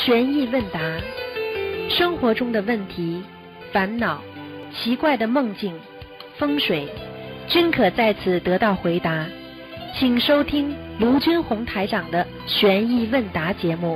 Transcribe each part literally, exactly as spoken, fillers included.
悬疑问答，生活中的问题、烦恼、奇怪的梦境、风水，均可在此得到回答。请收听卢军红台长的悬疑问答节目。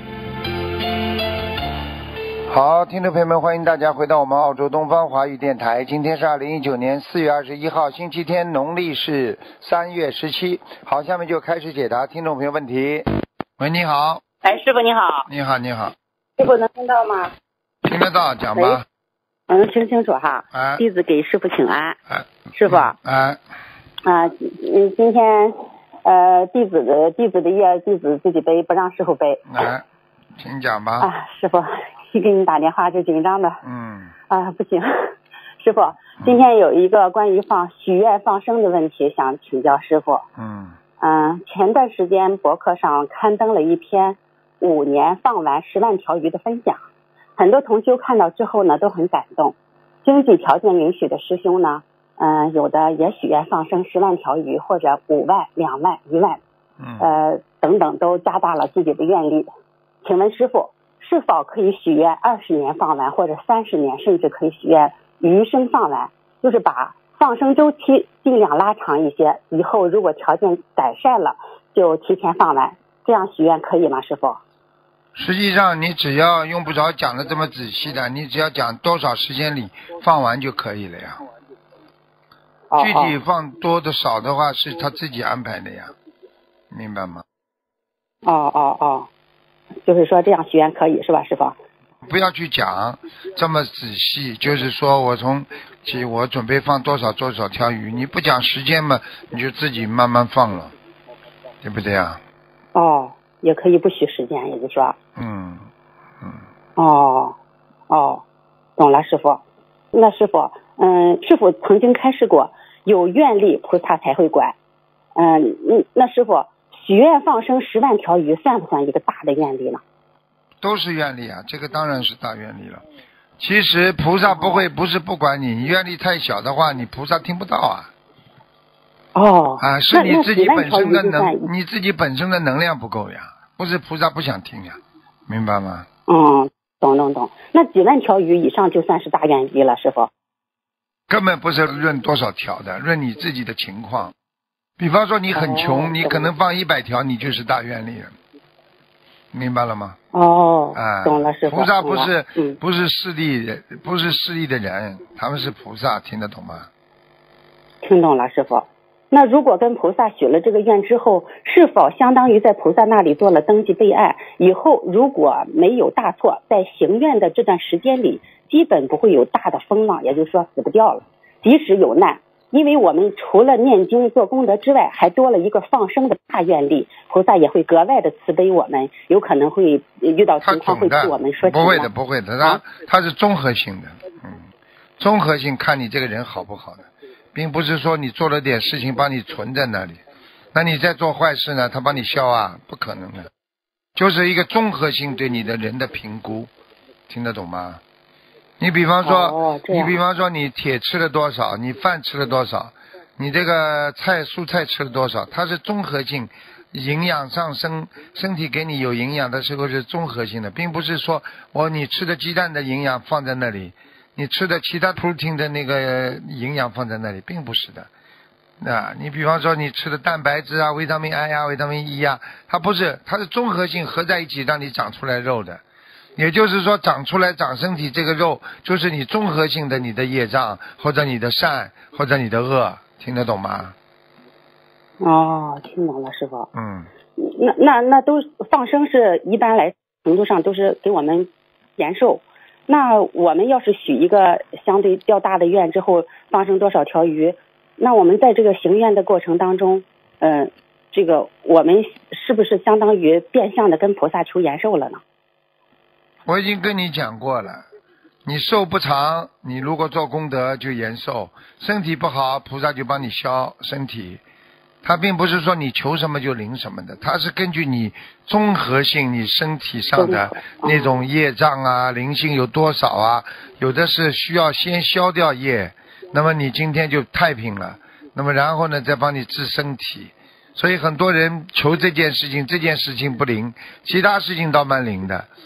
好，听众朋友们，欢迎大家回到我们澳洲东方华语电台。今天是二零一九年四月二十一号，星期天，农历是三月十七。好，下面就开始解答听众朋友问题。喂，你好。 哎，师傅你好。 你好，你好。 师傅能听到吗？ 听得到，讲吧。 嗯，听清楚哈。 哎。 弟子给师傅请安。 哎。 师傅。 哎。 啊，嗯，今天呃，弟子的弟子的业，弟子自己背，不让师傅背。 来，请讲吧。 啊，师傅，一给你打电话就紧张的。 嗯。 啊，不行，师傅，今天有一个关于放许愿放生的问题，想请教师傅。 嗯。 嗯，前段时间博客上刊登了一篇五年放完十万条鱼的分享，很多同修看到之后呢都很感动。经济条件允许的师兄呢，嗯、呃，有的也许愿放生十万条鱼，或者五万、两万、一万， 嗯， 呃等等，都加大了自己的愿力。请问师傅，是否可以许愿二十年放完，或者三十年，甚至可以许愿余生放完，就是把放生周期尽量拉长一些，以后如果条件改善了就提前放完，这样许愿可以吗？师傅？ 实际上你只要用不着讲的这么仔细的，你只要讲多少时间里放完就可以了呀。 哦哦， 具体放多的少的话是他自己安排的呀，明白吗？ 哦哦哦，就是说这样许愿可以是吧，师傅？ 不要去讲这么仔细，就是说我从起我准备放多少多少条鱼，你不讲时间嘛，你就自己慢慢放了，对不对啊？ 哦，也可以不许时间，也就是说。 嗯嗯。 哦哦，懂了，师傅。那师傅，嗯，师傅曾经开示过，有愿力菩萨才会管。嗯嗯，那师傅许愿放生十万条鱼，算不算一个大的愿力呢？ 都是愿力啊，这个当然是大愿力了。其实菩萨不会，不是不管你，你愿力太小的话，你菩萨听不到啊。 哦。 啊，是你自己本身的那能，你自己本身的能量不够呀，不是菩萨不想听呀，明白吗？ 嗯，懂懂懂。那几万条鱼以上就算是大愿力了，师傅？ 根本不是论多少条的，论你自己的情况。比方说你很穷， 哦， 你可能放一百条，你就是大愿力了。明白了吗？ 哦， 啊， 懂了，师傅。 菩萨不是、 嗯、 不是势利，不是势利的人，他们是菩萨，听得懂吗？ 听懂了，师傅。那如果跟菩萨许了这个愿之后，是否相当于在菩萨那里做了登记备案？以后如果没有大错，在行愿的这段时间里，基本不会有大的风浪，也就是说死不掉了。即使有难，因为我们除了念经做功德之外，还多了一个放生的大愿力，菩萨也会格外的慈悲我们，有可能会遇到情况会替我们说情。 不会的，不会的，他他是综合性的，嗯，综合性看你这个人好不好的，并不是说你做了点事情帮你存在那里，那你在做坏事呢，他帮你消啊，不可能的，就是一个综合性对你的人的评估，听得懂吗？你比方说、 哦、 你比方说你铁吃了多少，你饭吃了多少，你这个菜蔬菜吃了多少，它是综合性，营养上升，身体给你有营养的时候是综合性的，并不是说我你吃的鸡蛋的营养放在那里，你吃的其他 protein 的那个营养放在那里，并不是的。啊，你比方说你吃的蛋白质啊、维他命 I 啊、维他命 E 啊，它不是，它是综合性合在一起让你长出来肉的。也就是说长出来长身体这个肉就是你综合性的你的业障或者你的善或者你的恶，听得懂吗？ 哦，听懂了，师傅。 嗯。 那那那都放生是一般来程度上都是给我们延寿，那我们要是许一个相对较大的愿之后放生多少条鱼，那我们在这个行愿的过程当中，嗯、呃，这个我们是不是相当于变相的跟菩萨求延寿了呢？ 我已经跟你讲过了，你寿不长，你如果做功德就延寿，身体不好菩萨就帮你消身体，它并不是说你求什么就灵什么的，它是根据你综合性你身体上的那种业障啊、灵性有多少啊，有的是需要先消掉业，那么你今天就太平了，那么然后呢再帮你治身体。所以很多人求这件事情，这件事情不灵，其他事情倒蛮灵的。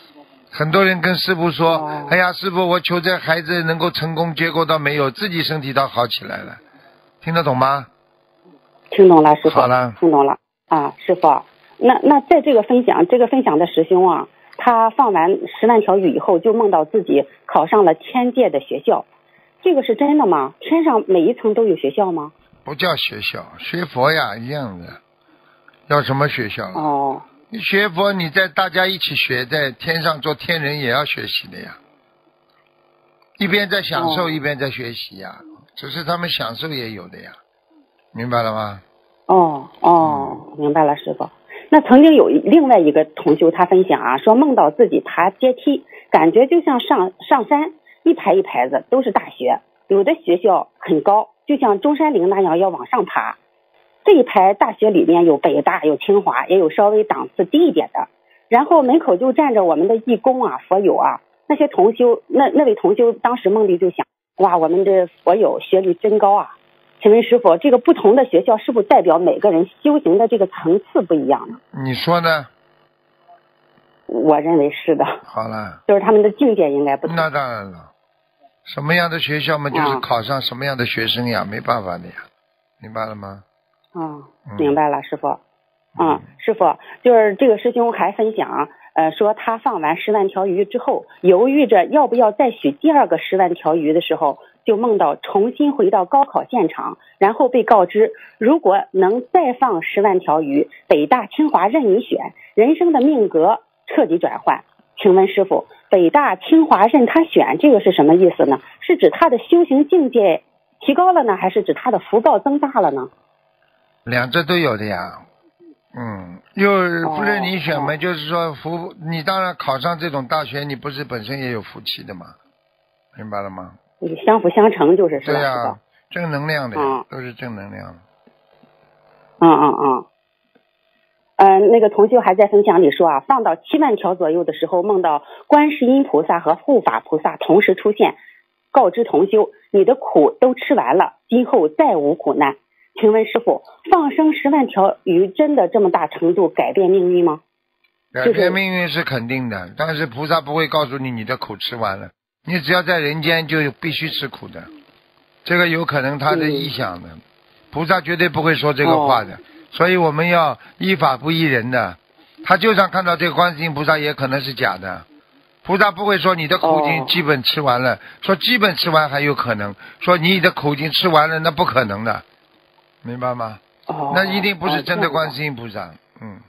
很多人跟师父说， 哦、 哎呀，师父，我求这孩子能够成功，结果倒没有，自己身体倒好起来了，听得懂吗？ 听懂了，师傅。 好了， 听懂了啊，师傅。那那在这个分享，这个分享的师兄啊，他放完十万条鱼以后，就梦到自己考上了天界的学校，这个是真的吗？天上每一层都有学校吗？ 不叫学校，学佛呀，一样的。要什么学校？ 哦。 你学佛，你在大家一起学，在天上做天人也要学习的呀。一边在享受， 哦、 一边在学习呀，只是他们享受也有的呀，明白了吗？ 哦哦，明白了，师傅。那曾经有另外一个同修他分享啊，说梦到自己爬阶梯，感觉就像上上山，一排一排子都是大学，有的学校很高，就像中山陵那样要往上爬。这一排大学里面有北大，有清华，也有稍微档次低一点的。然后门口就站着我们的义工啊、佛友啊，那些同修，那那位同修当时梦里就想，哇，我们的佛友学历真高啊！请问师傅，这个不同的学校是不是代表每个人修行的这个层次不一样呢？ 你说呢？ 我认为是的。 好了。 就是他们的境界应该不同。 那当然了，什么样的学校嘛，就是考上什么样的学生呀，嗯、没办法的呀，明白了吗？ 嗯，明白了，师傅。嗯，师傅，就是这个师兄还分享，呃，说他放完十万条鱼之后，犹豫着要不要再许第二个十万条鱼的时候，就梦到重新回到高考现场，然后被告知，如果能再放十万条鱼，北大清华任你选，人生的命格彻底转换。请问师傅，北大清华任他选，这个是什么意思呢？是指他的修行境界提高了呢，还是指他的福报增大了呢？ 两者都有的呀。嗯，又不是你选嘛，哦、就是说福，你当然考上这种大学，你不是本身也有福气的吗？明白了吗？ 相辅相成就是是吧？ 对呀、啊，正能量的呀、 嗯， 都是正能量。 嗯嗯嗯。嗯、呃，那个同修还在分享里说啊，放到七万条左右的时候，梦到观世音菩萨和护法菩萨同时出现，告知同修，你的苦都吃完了，今后再无苦难。请问师傅，放生十万条鱼真的这么大程度改变命运吗？ 改变命运是肯定的，但是菩萨不会告诉你你的苦吃完了，你只要在人间就必须吃苦的，这个有可能他的臆想的，嗯、菩萨绝对不会说这个话的，哦、所以我们要依法不依人的。他就算看到这个观世音菩萨也可能是假的，菩萨不会说你的苦已经基本吃完了，哦、说基本吃完还有可能，说你的苦已经吃完了那不可能的。明白吗？ 哦， 那一定不是真的观世音菩萨。嗯。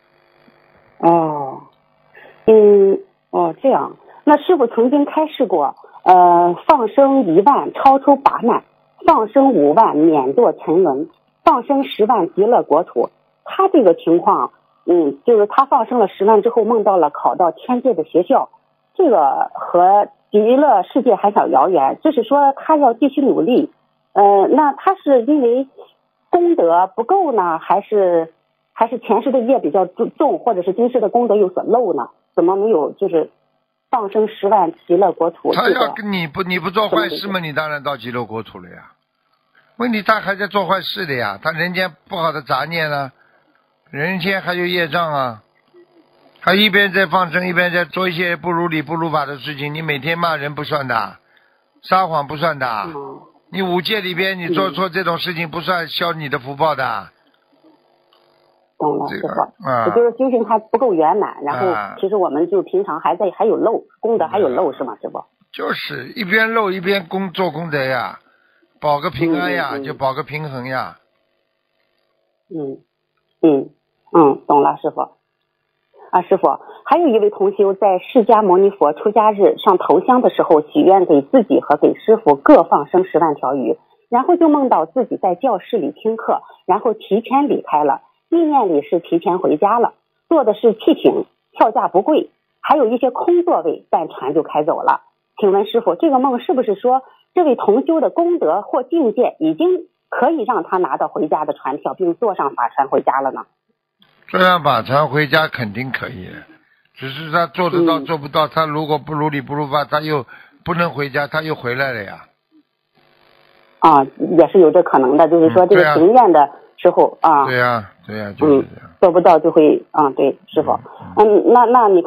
哦，嗯，哦，这样。那师父曾经开示过，呃，放生一万超出八难，放生五万免堕沉沦，放生十万极乐国土。他这个情况，嗯，就是他放生了十万之后，梦到了考到天界的学校，这个和极乐世界还很遥远。就是说，他要继续努力。呃，那他是因为功德不够呢，还是还是前世的业比较重，或者是今世的功德有所漏呢？怎么没有就是放生十万极乐国土？ 他要跟你不你不做坏事嘛，你当然到极乐国土了呀。问题他还在做坏事的呀，他人间不好的杂念啊，人间还有业障啊，他一边在放生，一边在做一些不如理不如法的事情。你每天骂人不算的，撒谎不算的。嗯，你五戒里边你做错这种事情不算消你的福报的。 懂了，师傅，也就是修行还不够圆满，然后其实我们就平常还在还有漏，功德还有漏，是吗，师傅？ 就是一边漏一边功做功德呀，保个平安呀， 嗯嗯嗯就保个平衡呀。 嗯嗯嗯，懂了，师傅。啊，师傅，还有一位同修在释迦牟尼佛出家日上头香的时候，许愿给自己和给师傅各放生十万条鱼，然后就梦到自己在教室里听课，然后提前离开了，意念里是提前回家了，坐的是汽艇，票价不贵，还有一些空座位，但船就开走了。请问师傅，这个梦是不是说这位同修的功德或境界已经可以让他拿到回家的船票，并坐上法船回家了呢？ 这样法船回家肯定可以，只是他做得到做不到，他如果不如理不如法，他又不能回家，他又回来了呀。 啊，也是有这可能的，就是说这个行愿的时候啊。 对呀、啊，对呀、啊，就是这样、 嗯。做不到就会啊，对，师傅，嗯，那那你看，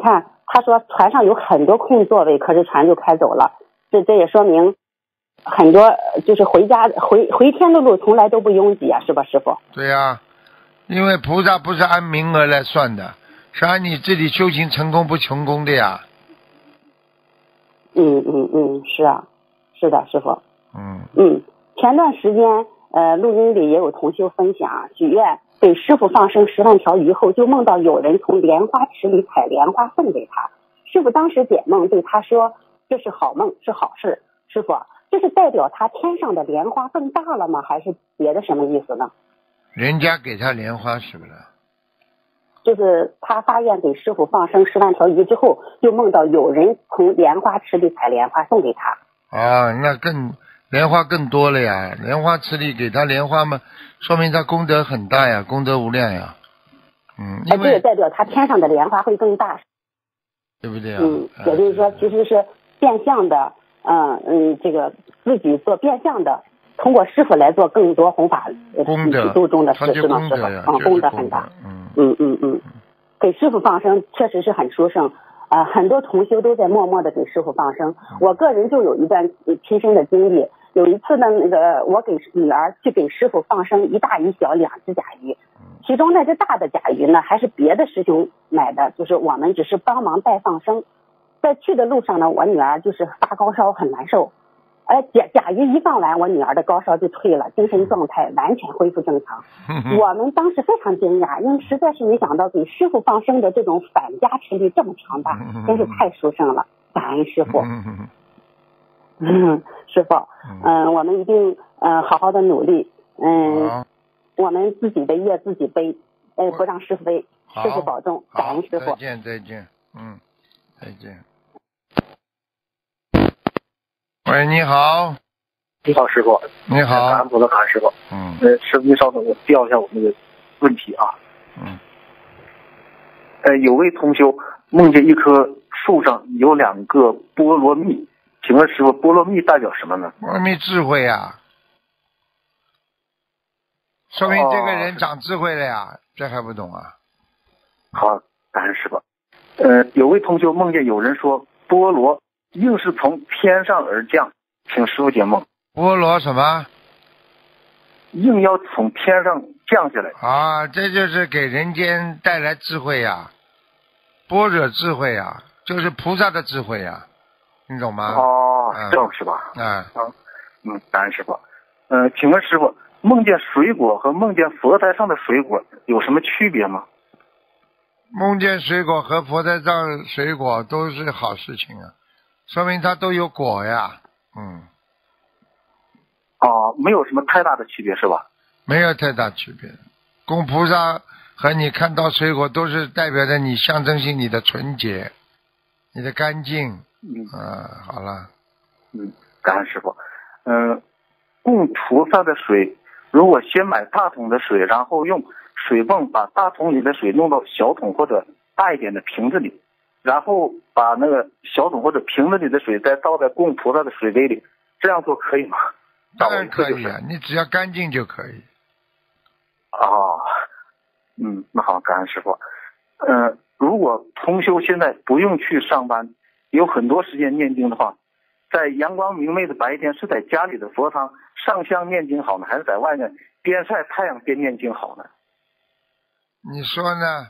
他说船上有很多空座位，可是船就开走了。这这也说明很多就是回家回回天的路从来都不拥挤啊，是吧，师傅？ 对呀、啊，因为菩萨不是按名额来算的，是按你自己修行成功不成功的呀。 嗯嗯嗯，是啊，是的，师傅。 嗯嗯，前段时间呃录音里也有同修分享，许愿给师傅放生十万条鱼后，就梦到有人从莲花池里采莲花送给他。师傅当时解梦对他说，这是好梦，是好事。师傅，这是代表他天上的莲花更大了吗？还是别的什么意思呢？ 人家给他莲花是不是？ 就是他发愿给师傅放生十万条鱼之后，就梦到有人从莲花池里采莲花送给他。 啊，那更莲花更多了呀！莲花池里给他莲花嘛，说明他功德很大呀，功德无量呀。嗯，因为这也代表他天上的莲花会更大， 对不对啊？ 嗯，也就是说其实是变相的，嗯嗯，这个自己做变相的，通过师傅来做更多弘法功德度众的事， 他就是吗？师傅， 功德呀， 嗯， 就是功德很大。 嗯嗯嗯嗯，给师傅放生确实是很殊胜。呃，很多同修都在默默的给师傅放生。我个人就有一段亲身的经历。有一次呢，那个我给女儿去给师傅放生一大一小两只甲鱼，其中那只大的甲鱼呢，还是别的师兄买的，就是我们只是帮忙带放生。在去的路上呢，我女儿就是发高烧，很难受。哎，甲甲鱼一放完，我女儿的高烧就退了，精神状态完全恢复正常。我们当时非常惊讶，因为实在是没想到给师傅放生的这种返家之力这么强大，真是太殊胜了，感恩师傅。嗯，师傅，嗯、呃，我们一定嗯、呃、好好的努力，嗯、呃，我们自己的业自己背，呃，不让师傅背，师傅保重，感恩师傅。 再见再见，嗯，再见。喂，你好。 你好，师傅。 你好。 感恩菩萨，感恩师傅。 嗯。 呃，师傅您稍等，我调一下我那个问题啊。 嗯。 呃，有位同修梦见一棵树上有两个菠萝蜜，请问师傅，菠萝蜜代表什么呢？ 菠萝蜜智慧啊，说明这个人长智慧了呀，哦、这还不懂啊？ 好，感恩师傅。呃，有位同修梦见有人说菠萝硬是从天上而降，请师傅解梦。 菠萝什么？ 硬要从天上降下来啊！这就是给人间带来智慧呀，般若智慧呀，就是菩萨的智慧呀，你懂吗？ 哦， 嗯、 这样是吧？ 嗯啊，嗯，感恩师傅。呃，请问师傅，梦见水果和梦见佛台上的水果有什么区别吗？ 梦见水果和佛台上水果都是好事情啊，说明它都有果呀。嗯。 哦，没有什么太大的区别是吧？ 没有太大区别。供菩萨和你看到水果都是代表着你象征性你的纯洁，你的干净。 嗯。 啊，好了。 嗯，感恩师傅。嗯、呃，供菩萨的水，如果先买大桶的水，然后用水泵把大桶里的水弄到小桶或者大一点的瓶子里，然后把那个小桶或者瓶子里的水再倒在供菩萨的水杯里，这样做可以吗？ 当然可以啊，你只要干净就可以。 哦，嗯，那好，感恩师傅。呃，如果同修现在不用去上班，有很多时间念经的话，在阳光明媚的白天，是在家里的佛堂上香念经好呢，还是在外面边晒太阳边念经好呢？ 你说呢？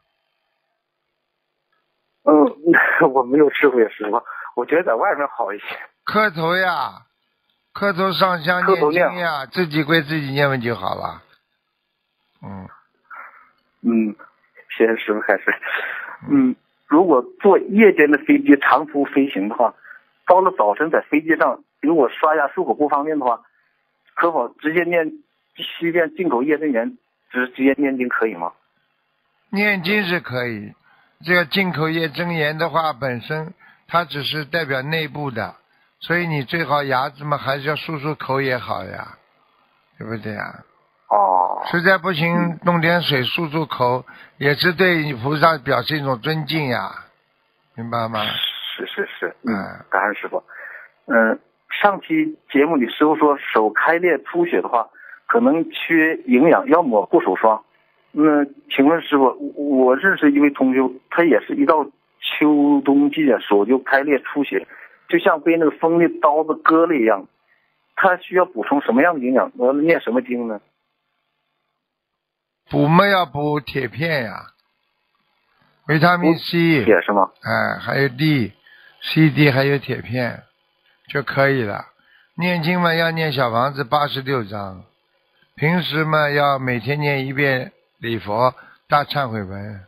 嗯，我没有智慧，师傅，我觉得在外面好一些。 磕头呀。磕头上香念经呀，自己归自己念问就好了。嗯嗯，谢谢师傅开始。嗯，如果坐夜间的飞机长途飞行的话，到了早晨在飞机上，如果刷牙漱口不方便的话，可否直接念七遍进口业真言，直直接念经可以吗？ 念经是可以，这个进口业真言的话，本身它只是代表内部的。所以你最好牙子嘛还是要漱漱口也好呀，对不对呀？ 哦。 实在不行，弄点水漱漱口，也是对菩萨表示一种尊敬呀，明白吗？ 是是是，嗯，感恩师傅。嗯，上期节目里师傅说手开裂出血的话，可能缺营养，要抹护手霜。那请问师傅，我认识一位同修，他也是一到秋冬季啊，手就开裂出血，就像被那个锋利刀子割了一样。他需要补充什么样的营养？我要念什么经呢？ 补嘛要补铁片呀，维他命 C， 铁是吗？ 哎，还有 D、C、D 还有铁片就可以了。念经嘛要念小房子八十六章，平时嘛要每天念一遍礼佛大忏悔文。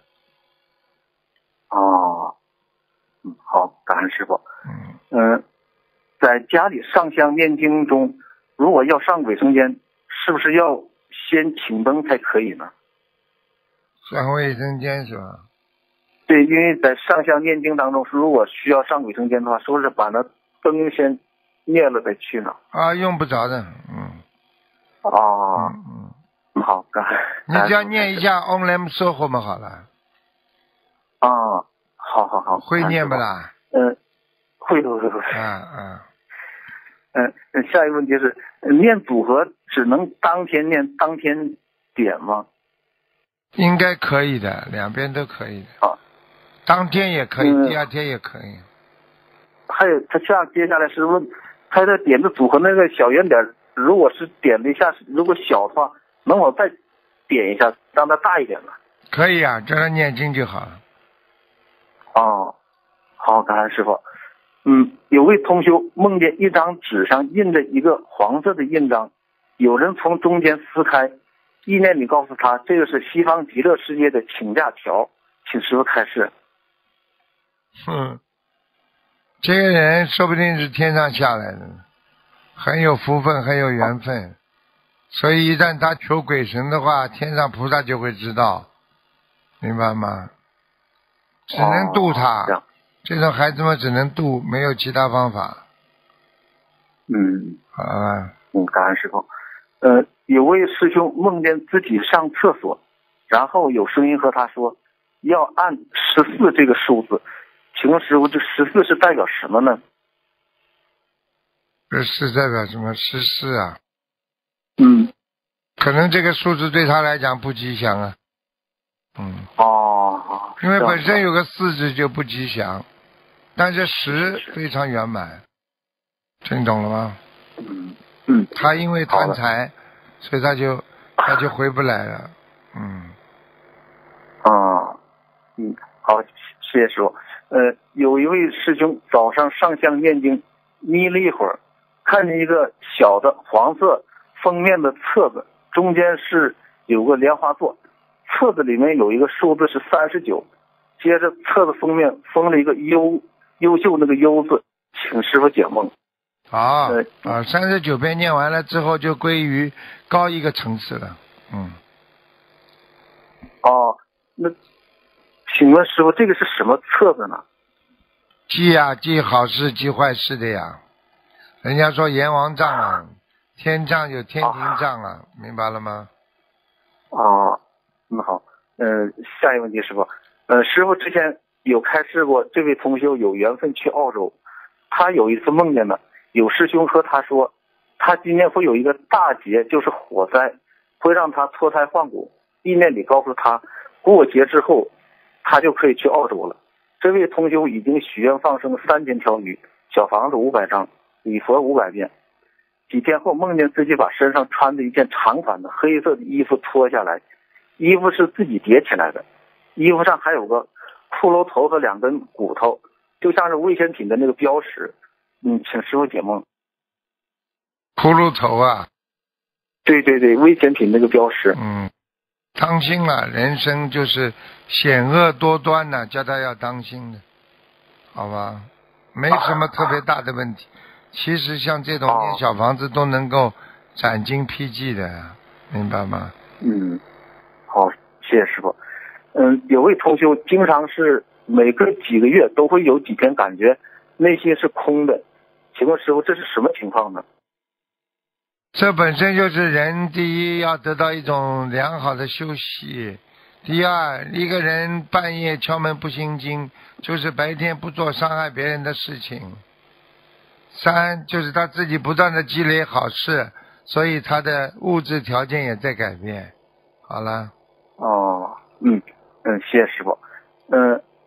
哦，嗯，好，感恩师傅。 嗯嗯、呃，在家里上香念经中，如果要上卫生间，是不是要先请灯才可以呢？ 上卫生间是吧？ 对，因为在上香念经当中，如果需要上卫生间的话，是不是把那灯先灭了再去呢？ 啊，用不着的，嗯。 哦， 嗯嗯，好，感恩。 你只要念一下 Om Lam Soho 嘛好了。 啊，好好好。 会念不啦？ 嗯，会会会会。 啊啊。 嗯，下一个问题是，念组合只能当天念当天点吗？ 应该可以的，两边都可以的。 好， 当天也可以， 嗯、 第二天也可以。 还有，他下接下来是问，他的点的组合那个小圆点，如果是点了一下，如果小的话，能否再点一下，让它大一点呢？ 可以啊，叫他念经就好了。 哦，好，感恩师傅。嗯，有位同修梦见一张纸上印着一个黄色的印章，有人从中间撕开，意念里告诉他这个是西方极乐世界的请假条，请师傅开示。 哼，这个人说不定是天上下来的，很有福分，很有缘分，所以一旦他求鬼神的话，天上菩萨就会知道，明白吗？只能度他。 哦， 这种孩子们只能度，没有其他方法。 嗯， 好了。 嗯，感恩师傅。呃，有位师兄梦见自己上厕所，然后有声音和他说要按十四这个数字，请问师傅，这十四是代表什么呢？ 这是代表什么？十四啊。 嗯。 可能这个数字对他来讲不吉祥啊。嗯。 哦。 因为本身有个四字就不吉祥。但是十非常圆满，听懂了吗？ 嗯嗯。 他因为贪财，所以他就他就回不来了。嗯。 啊，嗯，好，谢谢师傅。呃，有一位师兄早上上香念经，眯了一会儿，看见一个小的黄色封面的册子，中间是有个莲花座，册子里面有一个数字是三十九，接着册子封面封了一个优。优秀那个优字，请师傅解梦。 好啊，三十九遍念完了之后就归于高一个层次了。嗯。 哦，那请问师傅，这个是什么册子呢？ 记呀，记好事记坏事的呀。人家说阎王杖啊，天杖有天庭杖啊，啊明白了吗？ 哦，那好，呃，下一个问题，师傅，呃，师傅之前有开示过，这位同修有缘分去澳洲，他有一次梦见了，有师兄和他说，他今年会有一个大劫，就是火灾，会让他脱胎换骨。意念里告诉他，过节之后，他就可以去澳洲了。这位同修已经许愿放生三千条鱼，小房子五百张，礼佛五百遍。几天后，梦见自己把身上穿的一件长款的黑色的衣服脱下来，衣服是自己叠起来的，衣服上还有个骷髅头和两根骨头，就像是危险品的那个标识。嗯，请师傅解梦。 骷髅头啊？ 对对对，危险品那个标识。 嗯，当心了，人生就是险恶多端的，叫他要当心的，好吧？没什么特别大的问题。其实像这种念小房子都能够斩荆披棘的，明白吗？ 嗯，好，谢谢师傅。嗯，有位同修经常是每隔几个月都会有几天感觉内心是空的，请问师傅这是什么情况呢？ 这本身就是人第一要得到一种良好的休息，第二一个人半夜敲门不心惊，就是白天不做伤害别人的事情。三就是他自己不断的积累好事，所以他的物质条件也在改变。好了。 哦，嗯嗯，谢谢师傅。嗯、呃，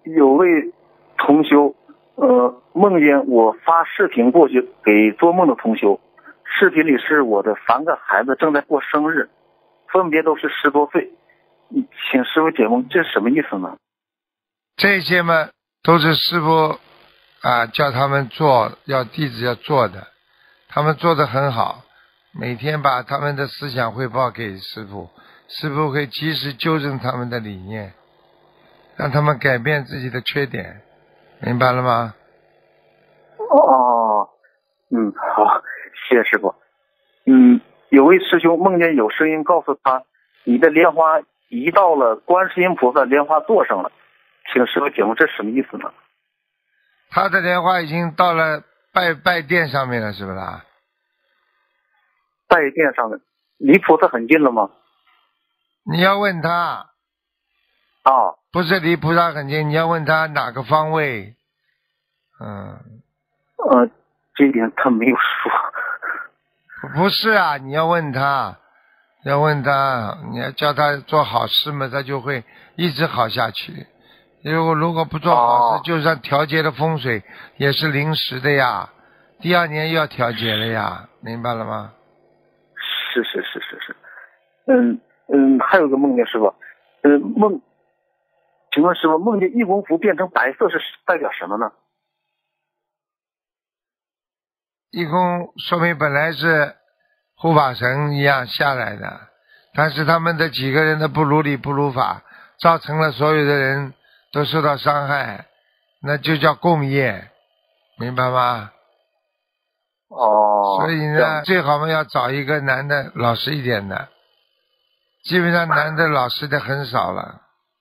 有位同修，呃，梦见我发视频过去给做梦的同修，视频里是我的三个孩子正在过生日，分别都是十多岁，请师傅解梦，这是什么意思呢？ 这些嘛都是师傅啊叫他们做，要弟子要做的，他们做得很好，每天把他们的思想汇报给师傅，师傅会及时纠正他们的理念，让他们改变自己的缺点，明白了吗？ 哦，嗯，好，谢谢师傅。嗯，有位师兄梦见有声音告诉他，你的莲花移到了观世音菩萨莲花座上了，请师傅解梦，这是什么意思呢？ 他的莲花已经到了拜拜殿上面了，是不是啊？ 拜殿上面，离菩萨很近了吗？ 你要问他啊， 不是离菩萨很近，你要问他哪个方位。嗯， 呃，这一点他没有说。 不是啊，你要问他，要问他，你要叫他做好事嘛，他就会一直好下去。如果如果不做好事， 哦、 就算调节的风水也是临时的呀，第二年又要调节了呀，明白了吗？ 是是是是是，嗯嗯，还有个梦见师傅，嗯梦，请问师傅，梦见义工服变成白色是代表什么呢？ 义工说明本来是护法神一样下来的，但是他们的几个人的不如理不如法，造成了所有的人都受到伤害，那就叫共业，明白吗？ 哦， 所以呢，最好嘛要找一个男的老实一点的，基本上男的老实的很少了。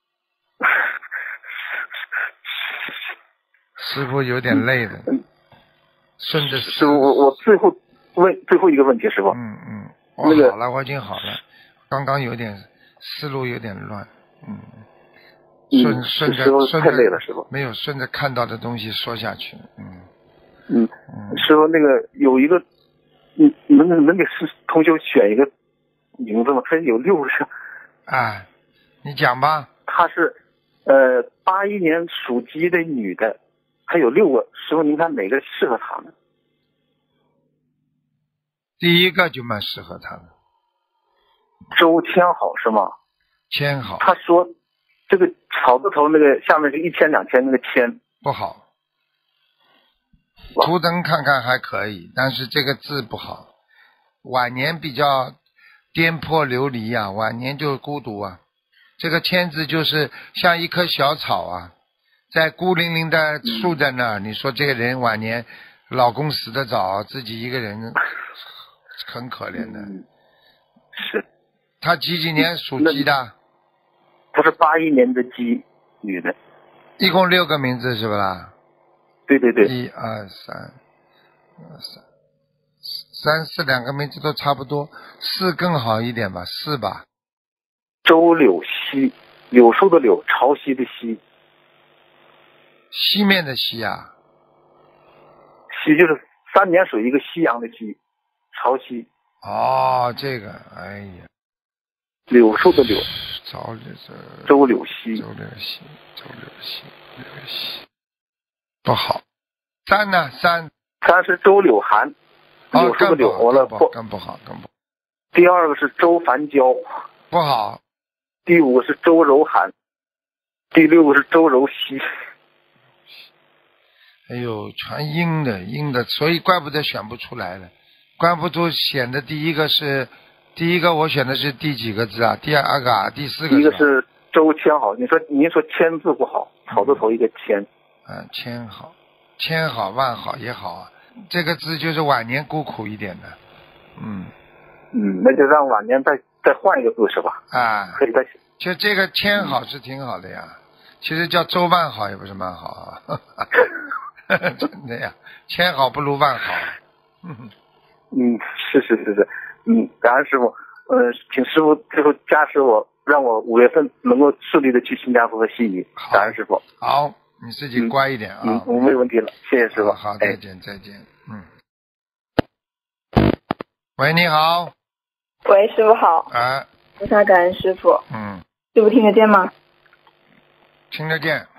师傅有点累了，顺着师傅，我我最后问最后一个问题，师傅。 嗯嗯，我好了，我已经好了，刚刚有点思路有点乱，嗯，顺嗯顺着顺着太累了，师傅。 没有顺着看到的东西说下去，嗯嗯， 嗯， 师傅那个有一个，你能能给师同学选一个名字吗？他有六个。 啊，你讲吧。 他是呃八一年属鸡的女的，还有六个，师傅您看哪个适合她呢？ 第一个就蛮适合他的， 周千好是吗？ 千好他说这个草字头那个下面是一千两千那个千不好，图腾看看还可以，但是这个字不好，晚年比较颠簸流离啊，晚年就孤独啊。这个千字就是像一棵小草啊，在孤零零的树在那儿，嗯，你说这个人晚年老公死得早，自己一个人很可怜的。 嗯，是。 他几几年属鸡的？ 他是八一年的鸡，女的。 一共六个名字是不啦？ 对对对。 一二三，二三三四两个名字都差不多，四更好一点吧，四吧。 周柳溪，柳树的柳，潮汐的汐。 西面的西啊。 西就是三点水一个夕阳的夕，潮汐。 哦，这个，哎呀。 柳树的柳。 周周柳溪。 周柳溪，周柳溪，柳溪。不好。三呢？三。 三是周柳涵。 哦， 柳树的柳，完了不，更不好，更不好。 第二个是周凡娇。 不好。 第五个是周柔涵。第六个是周柔熙。 哎呦，全阴的阴的，所以怪不得选不出来了，怪不得选的第一个是，第一个我选的是第几个字啊？第二个啊？第四个？ 第一个是周千好，你说您说千字不好，草字头一个千。 嗯，千好，千好万好也好啊，这个字就是晚年孤苦一点的，嗯。 嗯，那就让晚年再再换一个字是吧？ 啊， 可以再。 就这个千好是挺好的呀，嗯，其实叫周万好也不是蛮好啊。真的呀，千好不如万好。 嗯，嗯，是是是是，嗯，感恩师傅，呃，请师傅最后加持我，让我五月份能够顺利的去新加坡和悉尼。感恩师傅。 好，你自己乖一点啊。 嗯，我，嗯，没问题了，谢谢师傅。 好，好，再见，再见。嗯。喂，你好。 喂，师傅好。 啊。 菩萨感恩师傅。 嗯。 师傅听得见吗？ 听得见。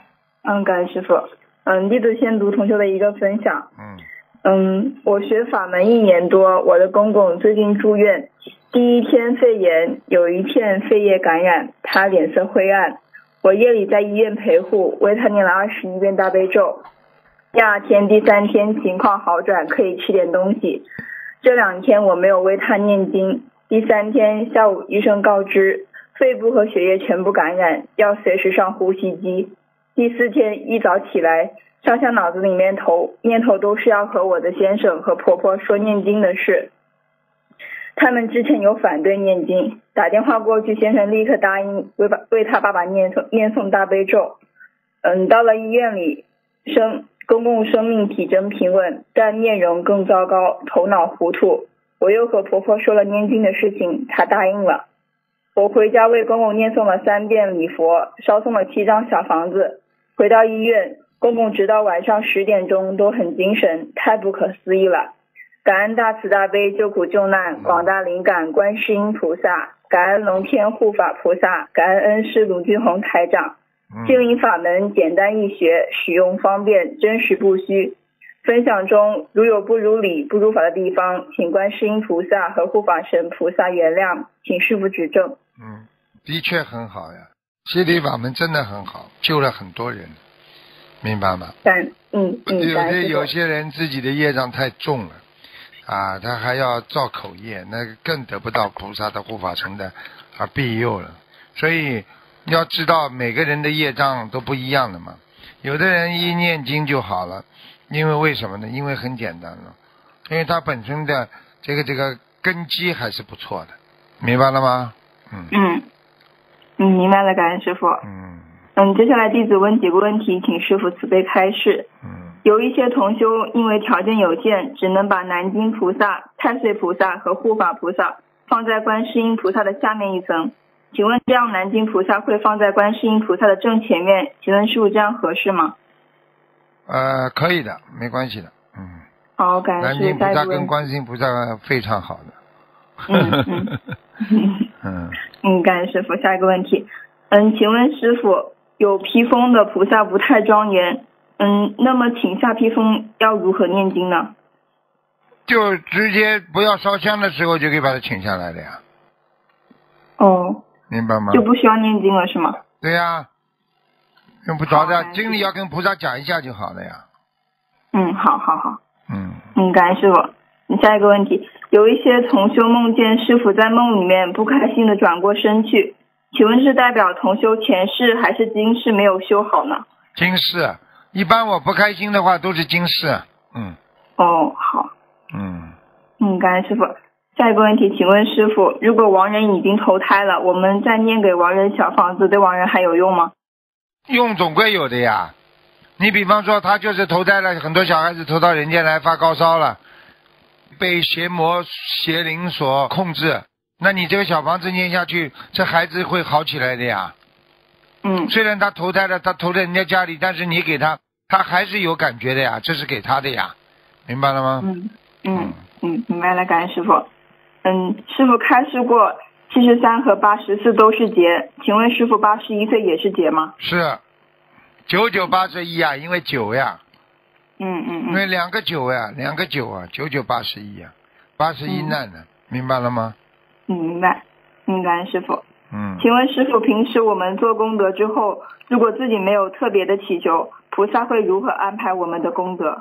嗯，感恩师傅。嗯，弟子先读同修的一个分享。 嗯嗯，我学法门一年多，我的公公最近住院，第一天肺炎，有一片肺叶感染，他脸色灰暗。我夜里在医院陪护，为他念了二十一遍大悲咒。第二天、第三天情况好转，可以吃点东西。这两天我没有为他念经。第三天下午，医生告知肺部和血液全部感染，要随时上呼吸机。第四天一早起来，上下脑子里面头念头都是要和我的先生和婆婆说念经的事。他们之前有反对念经，打电话过去，先生立刻答应为为他爸爸念诵念诵大悲咒。嗯，到了医院里，生公公生命体征平稳，但面容更糟糕，头脑糊涂。我又和婆婆说了念经的事情，她答应了。我回家为公公念诵了三遍礼佛，烧送了七张小房子。回到医院，公公直到晚上十点钟都很精神，太不可思议了。感恩大慈大悲救苦救难广大灵感观世音菩萨，感恩龙天护法菩萨，感恩恩师卢俊宏台长。心灵法门简单易学，使用方便，真实不虚。分享中如有不如理不如法的地方，请观世音菩萨和护法神菩萨原谅，请师父指正。 嗯，的确很好呀，心灵法门真的很好，救了很多人，明白吗？ 感嗯嗯， 有些有些人自己的业障太重了啊，他还要造口业，那更得不到菩萨的护法神的啊庇佑了。所以要知道每个人的业障都不一样的嘛，有的人一念经就好了，因为为什么呢？因为很简单了，因为他本身的这个这个根基还是不错的，明白了吗？嗯嗯嗯，明白了，感恩师父。 嗯嗯，接下来弟子问几个问题，请师父慈悲开示。 嗯， 有一些同修因为条件有限，只能把南京菩萨、太岁菩萨和护法菩萨放在观世音菩萨的下面一层。请问这样南京菩萨会放在观世音菩萨的正前面，请问师父这样合适吗？ 呃，可以的，没关系的。嗯。 好，感南恩京菩萨师父。 跟观世音菩萨非常好的。 嗯嗯嗯嗯，感恩师父。下一个问题，嗯，请问师父，有披风的菩萨不太庄严，嗯，那么请下披风要如何念经呢？ 就直接不要烧香的时候就可以把它请下来的呀。 哦。 明白吗？ 就不需要念经了是吗？ 对呀，用不着的，经理要跟菩萨讲一下就好了呀。 嗯，好好好。 嗯。 嗯，感恩师父。下一个问题，有一些同修梦见师父在梦里面不开心的转过身去，请问是代表同修前世还是今世没有修好呢？ 今世，一般我不开心的话都是今世。嗯。 哦，好。 嗯。 嗯，感恩师父。下一个问题，请问师父，如果亡人已经投胎了，我们再念给亡人小房子，对亡人还有用吗？ 用总归有的呀。你比方说他就是投胎了，很多小孩子投到人间来发高烧了，被邪魔邪灵所控制，那你这个小房子念下去，这孩子会好起来的呀。 嗯。 虽然他投胎了，他投在人家家里，但是你给他，他还是有感觉的呀，这是给他的呀，明白了吗？ 嗯嗯嗯，明白了，感恩师父。嗯，师父开示过七十三和八十四都是劫，请问师父八十一岁也是劫吗？ 是，九九八十一啊，因为九呀。 嗯嗯嗯。 因为两个九呀，两个九啊，九九八十一啊，八十一难的，明白了吗？ 嗯，明白。嗯，感恩师父。 嗯。 请问师父，平时我们做功德之后，如果自己没有特别的祈求，菩萨会如何安排我们的功德？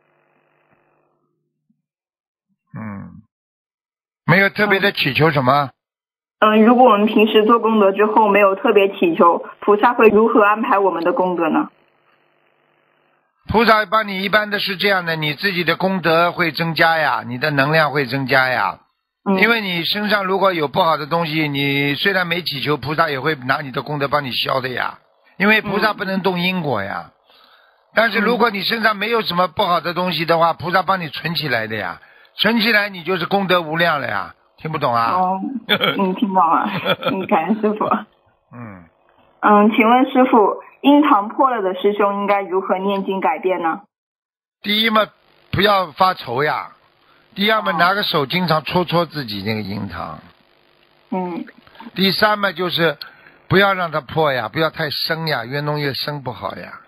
嗯。没有特别的祈求什么？ 嗯，如果我们平时做功德之后没有特别祈求，菩萨会如何安排我们的功德呢？ 菩萨帮你一般的是这样的，你自己的功德会增加呀，你的能量会增加呀。 嗯。 因为你身上如果有不好的东西，你虽然没祈求，菩萨也会拿你的功德帮你消的呀。因为菩萨不能动因果呀。嗯。但是如果你身上没有什么不好的东西的话，菩萨帮你存起来的呀。存起来你就是功德无量了呀，听不懂啊？ 哦，嗯，听懂了，嗯，感恩师父。 嗯。 嗯，请问师父，印堂破了的师兄应该如何念经改变呢？ 第一嘛，不要发愁呀；第二嘛，拿个手经常戳戳自己那个印堂。 嗯。 第三嘛，就是不要让它破呀，不要太深呀，越弄越深不好呀。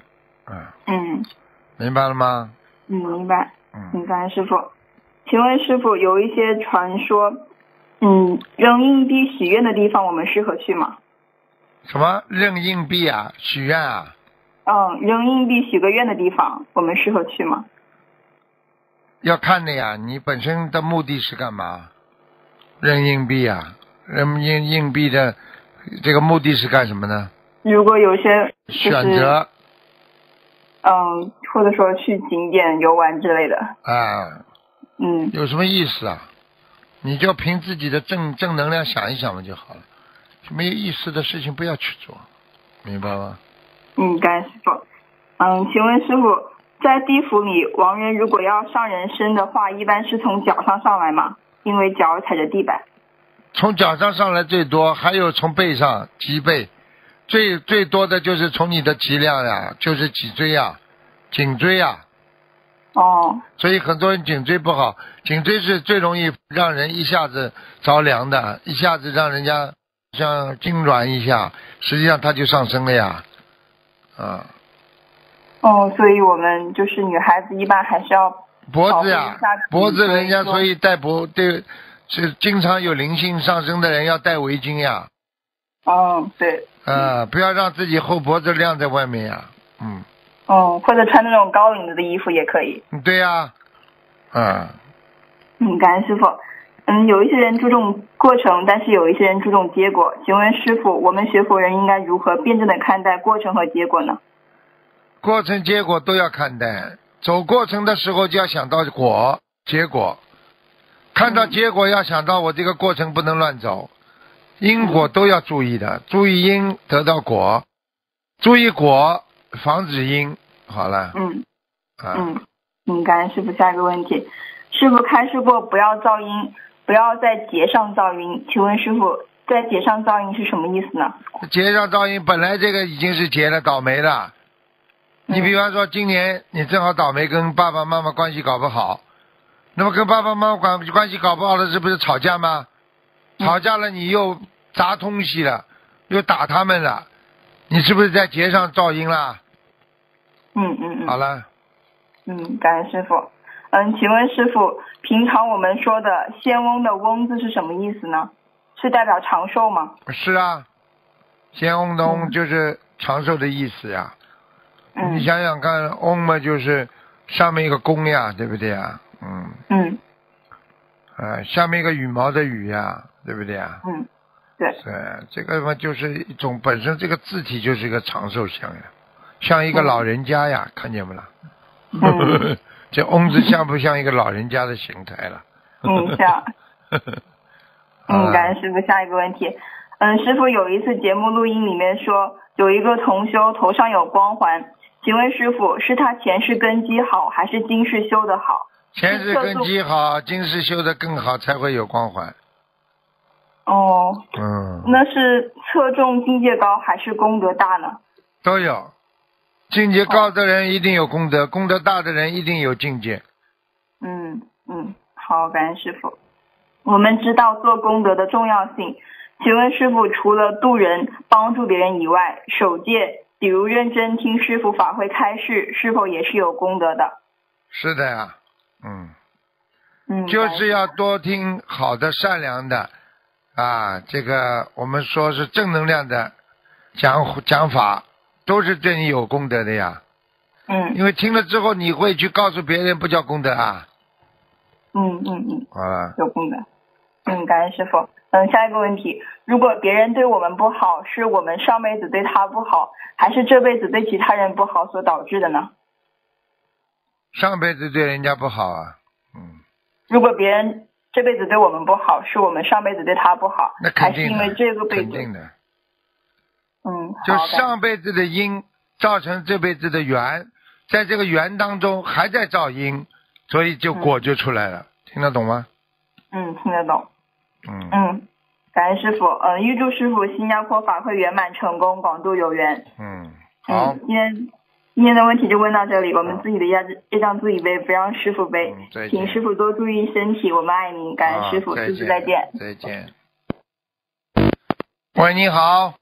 嗯。 嗯。 明白了吗？ 嗯，明白。 嗯。 明白，师傅。请问师傅，有一些传说，嗯，扔硬币许愿的地方，我们适合去吗？ 什么扔硬币啊？许愿啊？ 嗯，扔硬币许个愿的地方，我们适合去吗？ 要看的呀，你本身的目的是干嘛？扔硬币啊，扔硬硬币的这个目的是干什么呢？ 如果有些、就是、 选择， 嗯，或者说去景点游玩之类的。 啊， 嗯， 有什么意思啊？你就凭自己的正正能量想一想嘛就好了，没有意思的事情不要去做，明白吗？ 嗯，感恩师傅。嗯，请问师傅，在地府里，亡人如果要上人身的话，一般是从脚上上来吗？因为脚踩着地板。 从脚上上来最多，还有从背上脊背，最最多的就是从你的脊梁呀，就是脊椎呀、颈椎呀。 哦。 所以很多人颈椎不好，颈椎是最容易让人一下子着凉的，一下子让人家像痉挛一下，实际上它就上升了呀。啊。 哦，所以我们就是女孩子一般还是要脖子呀，脖子人家所以戴脖对，是经常有灵性上升的人要戴围巾呀。 哦，对。 啊，不要让自己后脖子晾在外面呀。嗯。 哦，或者穿那种高领子的衣服也可以。 对呀。嗯。 嗯，感恩师傅。嗯，有一些人注重过程，但是有一些人注重结果。请问师傅，我们学佛人应该如何辩证的看待过程和结果呢？ 过程结果都要看待，走过程的时候就要想到果结果，看到结果要想到我这个过程不能乱走，因果都要注意的，注意因得到果，注意果防止因。好了。 嗯。 啊。 嗯嗯，感恩师傅。下一个问题，师傅开示过不要造因，不要在结上造因，请问师傅，在结上造因是什么意思呢？ 结上造因本来这个已经是结了，倒霉了。你比方说今年你正好倒霉跟爸爸妈妈关系搞不好，那么跟爸爸妈妈关关系搞不好了，这不是吵架吗？吵架了你又砸东西了，又打他们了，你是不是在结上造因啦？ 嗯嗯嗯。 好了。 嗯，感恩师傅。嗯，请问师傅，平常我们说的仙翁的翁字是什么意思呢？是代表长寿吗？ 是啊，仙翁的翁就是长寿的意思呀。 嗯。 你想想看，翁嘛就是上面一个弓呀，对不对呀？嗯。 嗯。 呃，下面一个羽毛的羽呀，对不对呀？ 嗯，对。 对，这个嘛就是一种本身这个字体就是一个长寿像呀，像一个老人家呀，嗯、看见不啦？ 嗯、 这翁字像不像一个老人家的形态了？ 嗯，像。嗯，感恩师傅。下一个问题，嗯，师傅有一次节目录音里面说，有一个同修头上有光环，请问师傅是他前世根基好，还是今世修得好？ 前世根基好，今世修得更好，才会有光环。 哦。 嗯。 那是侧重境界高还是功德大呢？ 都有。境界高的人一定有功德，功德大的人一定有境界。 嗯嗯，好，感恩师傅。我们知道做功德的重要性，请问师傅，除了度人帮助别人以外，守戒比如认真听师傅法会开示，是否也是有功德的？ 是的呀。嗯。 嗯， 就是要多听好的善良的啊，这个我们说是正能量的讲讲法，都是对你有功德的呀。 嗯。 因为听了之后你会去告诉别人，不叫功德啊。 嗯嗯嗯。 好了。 有功德。嗯，感恩师傅。嗯，下一个问题，如果别人对我们不好，是我们上辈子对他不好，还是这辈子对其他人不好所导致的呢？ 上辈子对人家不好啊。嗯。 如果别人这辈子对我们不好，是我们上辈子对他不好， 那肯定的， 还是因为这个辈子？ 肯定的。 嗯， 就上辈子的因造成这辈子的缘，在这个缘当中还在造因，所以就果就出来了。嗯、听得懂吗？ 嗯，听得懂。 嗯嗯，感恩师傅。嗯，预祝师傅新加坡法会圆满成功，广度有缘。 嗯，好。 嗯，今天今天的问题就问到这里，我们自己的业业障自己背，不让师傅背。 嗯、 请师傅多注意身体，我们爱您，感恩师傅，师傅再见。 再见。喂，你好。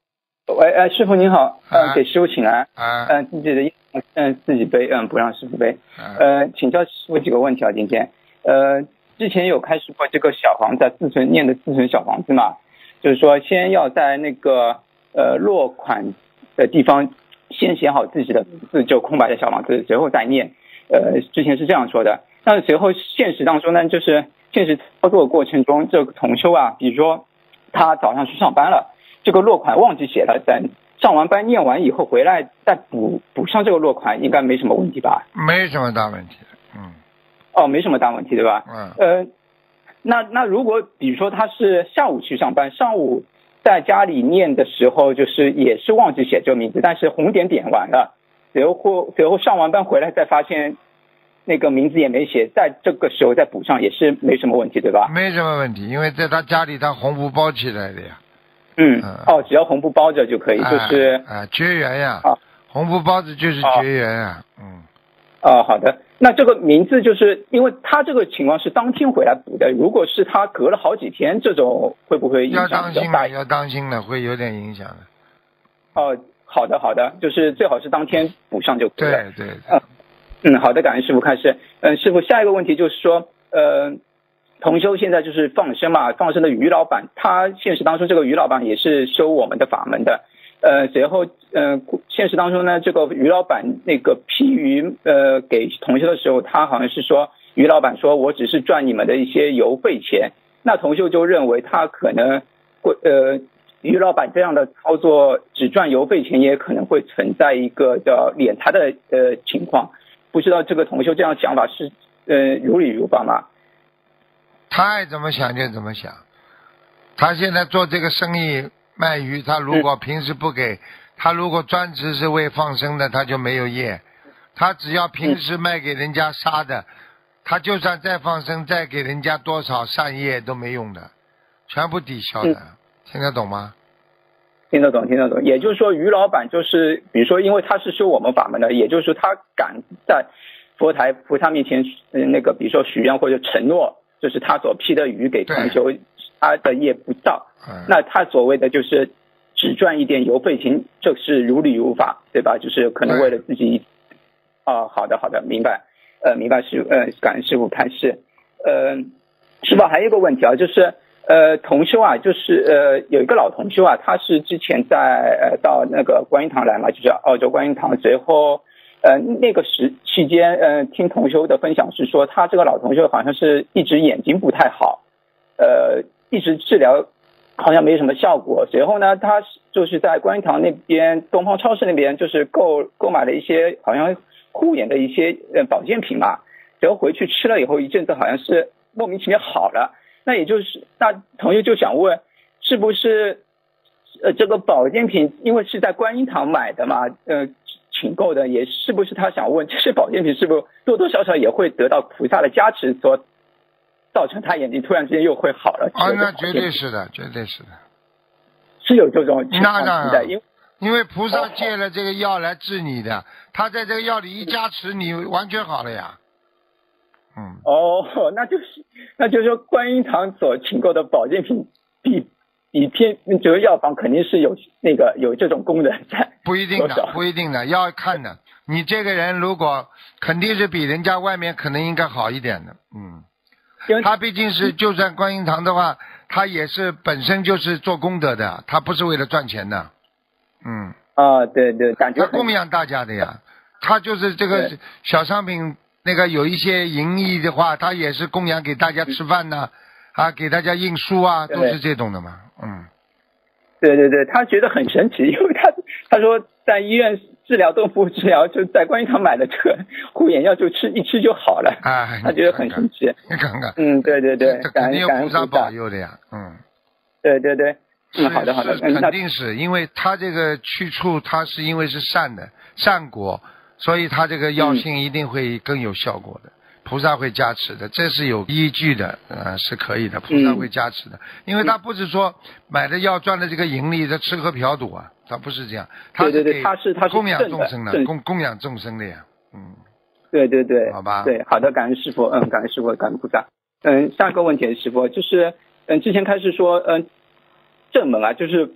喂，呃，师傅您好，嗯、呃，给师傅请安， 啊， 嗯、呃，自己的嗯、呃、自己背，嗯，不让师傅背， 啊呃，请教师傅几个问题啊，今天，呃，之前有开始过这个小房子自存念的自存小房子嘛，就是说先要在那个呃落款的地方先写好自己的名字，就空白的小房子，随后再念，呃，之前是这样说的，但是随后现实当中呢，就是现实操作过程中，这个同修啊，比如说他早上去上班了。这个落款忘记写了，等上完班念完以后回来再补补上这个落款，应该没什么问题吧？ 没什么大问题的，嗯。 哦，没什么大问题，对吧？ 嗯。 呃，那那如果比如说他是下午去上班，上午在家里念的时候，就是也是忘记写这个名字，但是红点点完了，随后随后上完班回来再发现那个名字也没写，在这个时候再补上也是没什么问题，对吧？ 没什么问题，因为在他家里他红布包起来的呀。 嗯，哦，只要红布包着就可以， 啊、 就是啊，绝缘呀， 啊， 红布包着就是绝缘呀，嗯。 哦，好的，那这个名字就是因为他这个情况是当天回来补的，如果是他隔了好几天，这种会不会影响比较大？ 要当心的，要当心的，会有点影响的。 哦，好的好的，就是最好是当天补上就可以了。 对对对。 嗯嗯，好的，感恩师傅开始。嗯，师傅，下一个问题就是说，呃。同修现在就是放生嘛，放生的于老板，他现实当中这个于老板也是修我们的法门的，呃，随后呃现实当中呢，这个于老板那个批鱼呃给同修的时候，他好像是说于老板说我只是赚你们的一些邮费钱，那同修就认为他可能会呃于老板这样的操作只赚邮费钱，也可能会存在一个叫敛财的呃情况，不知道这个同修这样想法是呃如理如法吗？ 他爱怎么想就怎么想，他现在做这个生意卖鱼，他如果平时不给，他如果专职是为放生的，他就没有业，他只要平时卖给人家杀的，他就算再放生再给人家多少善业都没用的，全部抵消的，听得懂吗？ 听得懂听得懂，也就是说于老板就是比如说因为他是修我们法门的，也就是说他敢在佛台菩萨面前嗯那个比如说许愿或者承诺，就是他所批的鱼给同修，他的业不到， 嗯， 那他所谓的就是只赚一点邮费钱，这是如理如法，对吧？就是可能为了自己。哦，好的好的，明白，呃，明白师呃，感恩师父开示。呃，师父还有一个问题啊，就是呃，同修啊，就是呃，有一个老同修啊，他是之前在呃到那个观音堂来嘛，就是澳洲观音堂，随后。呃，那个时期间，呃，听同修的分享是说，他这个老同修好像是一直眼睛不太好，呃，一直治疗好像没什么效果。随后呢，他就是在观音堂那边、东方超市那边，就是购购买了一些好像护眼的一些呃保健品嘛。随后回去吃了以后，一阵子好像是莫名其妙好了。那也就是那同修就想问，是不是呃这个保健品因为是在观音堂买的嘛，呃。请购的也是不是他想问，这些保健品是不是多多少少也会得到菩萨的加持，所造成他眼睛突然之间又会好了？ 啊，那绝对是的，绝对是的， 是有这种情况存在，因为因为菩萨借了这个药来治你的，他在这个药里一加持，你完全好了呀。嗯。 哦，那就是那就是说，观音堂所请购的保健品比。比偏这个药房肯定是有那个有这种功能在， 不一定的，不一定的，要看的。你这个人如果肯定是比人家外面可能应该好一点的，嗯，他毕竟是就算观音堂的话，他也是本身就是做功德的，他不是为了赚钱的，嗯。 啊，对对，感觉他供养大家的呀，他就是这个小商品那个有一些盈利的话，他也是供养给大家吃饭呢。啊，给大家印书啊，都是这种的嘛，嗯。 对对对，他觉得很神奇，因为他他说在医院治疗动物治疗，就在观音堂买的这个护眼药就吃一吃就好了， 啊， 他觉得很神奇。 你看看， 嗯，对对对， 肯定有菩萨保佑的呀，嗯。 对对对，嗯，好的好的， 肯定是因为他这个去处，他是因为是善的善果，所以他这个药性一定会更有效果的。嗯，菩萨会加持的，这是有依据的，呃，是可以的。菩萨会加持的，嗯，因为他不是说买的药赚的这个盈利，他吃喝嫖赌啊，他不是这样，他是给供养众生的，供供养众生的呀，嗯， 对对对， 好吧， 对，好的，感恩师父，嗯，感恩师父，感恩菩萨，嗯，下一个问题师父就是，嗯，之前开始说，嗯，正门啊，就是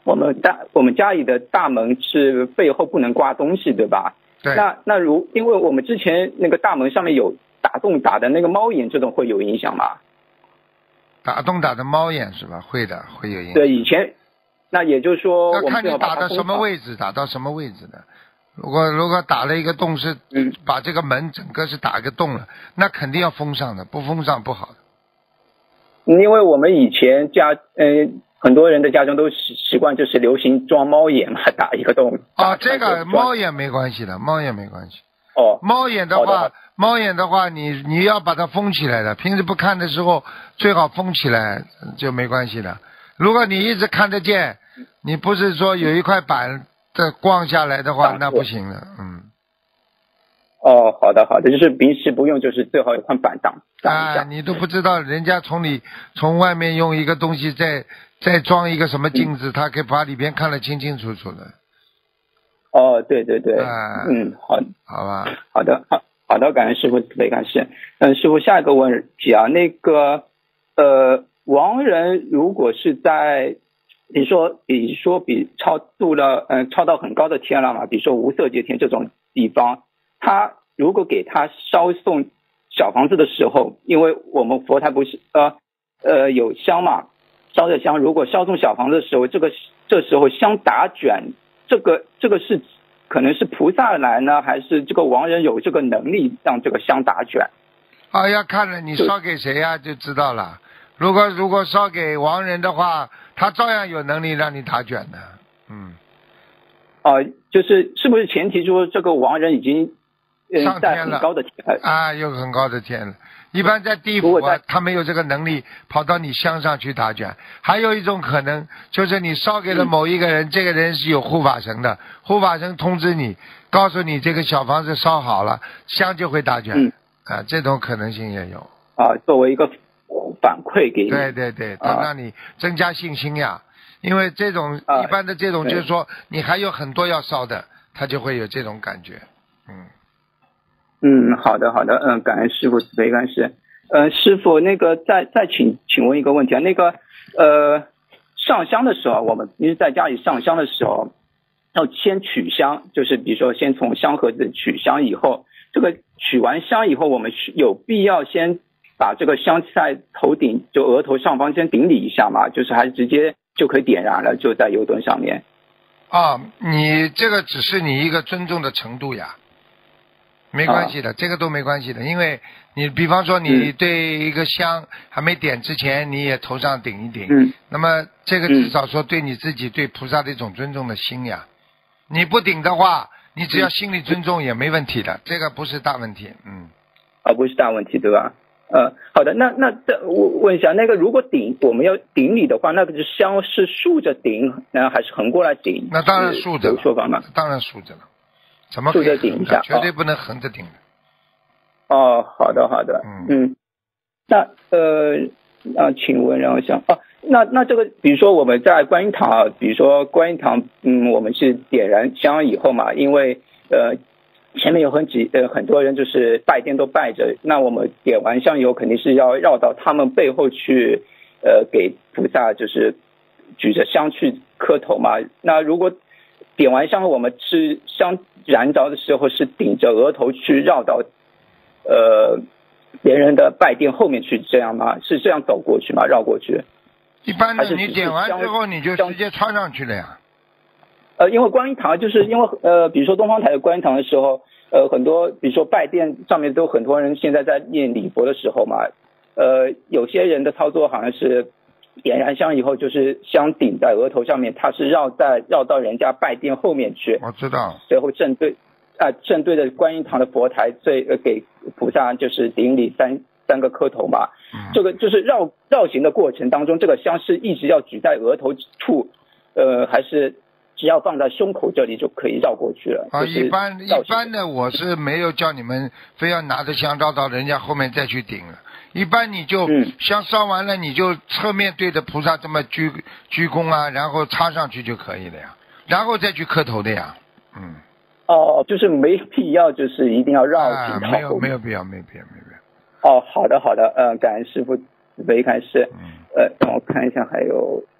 我们大我们家里的大门是背后不能挂东西，对吧？ 对。 那那如因为我们之前那个大门上面有打洞打的那个猫眼，这种会有影响吗？ 打洞打的猫眼是吧？会的，会有影响。 对，以前那也就是说， 要看你打到什么位置，打到什么位置的。如果如果打了一个洞是，嗯，把这个门整个是打一个洞了，那肯定要封上的，不封上不好的。 因为我们以前家，嗯、呃，很多人的家中都习习惯就是流行装猫眼嘛，打一个洞。 啊，这个猫眼没关系的，猫眼没关系。 哦。 猫眼的话，猫眼的话，你你要把它封起来的，平时不看的时候最好封起来就没关系的。如果你一直看得见，你不是说有一块板的光下来的话，那不行的，嗯。 哦，好的好的，就是平时不用，就是最好有块板挡挡一下。 啊，你都不知道人家从里从外面用一个东西再再装一个什么镜子，嗯、他可以把里边看得清清楚楚的。 哦，对对对， 啊、 嗯，好， 好吧， 好的，好好的，感恩师傅慈悲开示。嗯，师傅下一个问题啊，那个呃，亡人如果是在比如说比如说比超度了嗯、呃、超到很高的天了嘛，比如说无色界天这种地方。他如果给他烧送小房子的时候，因为我们佛台不是呃呃有香嘛，烧着香，如果烧送小房子的时候，这个这时候香打卷，这个这个是可能是菩萨来呢，还是这个亡人有这个能力让这个香打卷？ 啊，要看了你烧给谁呀、啊、就知道了。如果如果烧给亡人的话，他照样有能力让你打卷的。嗯。 啊、呃，就是是不是前提说这个亡人已经上天了高的天啊，有很高的天了。一般在地府啊，他没有这个能力跑到你香上去打卷。还有一种可能，就是你烧给了某一个人，嗯、这个人是有护法神的，护法神通知你，告诉你这个小房子烧好了，香就会打卷。嗯、啊，这种可能性也有。 啊，作为一个反馈给你。 对对对，他让你增加信心呀。啊、因为这种一般的这种就是说，你还有很多要烧的，他就会有这种感觉。嗯。 嗯，好的好的，嗯，感恩师父慈悲开示。呃，师父，那个再再请请问一个问题啊，那个呃上香的时候，我们平时在家里上香的时候，要先取香，就是比如说先从香盒子取香以后，这个取完香以后，我们有必要先把这个香在头顶就额头上方先顶礼一下嘛，就是还是直接就可以点燃了，就在油灯上面。 啊，你这个只是你一个尊重的程度呀。没关系的、啊、这个都没关系的，因为你比方说你对一个香还没点之前、嗯、你也头上顶一顶、嗯、那么这个至少说对你自己对菩萨的一种尊重的心呀。你不顶的话你只要心里尊重也没问题的、嗯、这个不是大问题。嗯， 啊，不是大问题对吧？呃，好的，那那这我问一下，那个如果顶我们要顶礼的话，那个香是竖着顶呢还是横过来顶？ 那当然竖着了， 有说法吗？ 当然竖着了，怎么可以竖着顶一下？ 绝对不能横着顶的。 哦，好的好的，嗯嗯，那呃啊，请问让我想啊，那那这个比如说我们在观音堂啊，比如说观音堂，嗯，我们是点燃香以后嘛，因为呃前面有很几呃很多人就是拜殿都拜着，那我们点完香以后肯定是要绕到他们背后去呃给菩萨就是举着香去磕头嘛。那如果点完香我们是香燃着的时候是顶着额头去绕到呃别人的拜殿后面去，这样吗？是这样走过去吗？绕过去？ 一般的你点完之后你就直接穿上去了呀。 呃，因为观音堂就是因为呃，比如说东方台的观音堂的时候，呃，很多比如说拜殿上面都很多人现在在念礼佛的时候嘛，呃，有些人的操作好像是点燃香以后，就是香顶在额头上面，他是绕在绕到人家拜殿后面去。 我知道。 最后正对啊、呃，正对着观音堂的佛台，最呃给菩萨就是顶礼三三个磕头嘛。嗯、这个就是绕绕行的过程当中，这个香是一直要举在额头处，呃，还是？只要放在胸口这里就可以绕过去了。 啊，一般一般的我是没有叫你们非要拿着香绕到人家后面再去顶了。一般你就香烧完了，你就侧面对着菩萨这么鞠鞠躬啊，然后插上去就可以了呀，然后再去磕头的呀。嗯。 哦，就是没必要，就是一定要绕行到后面。 啊，没有没有必要，没必要，没必要。哦，好的好的，嗯、呃，感恩师父慈悲开示。嗯。呃，让我看一下还有。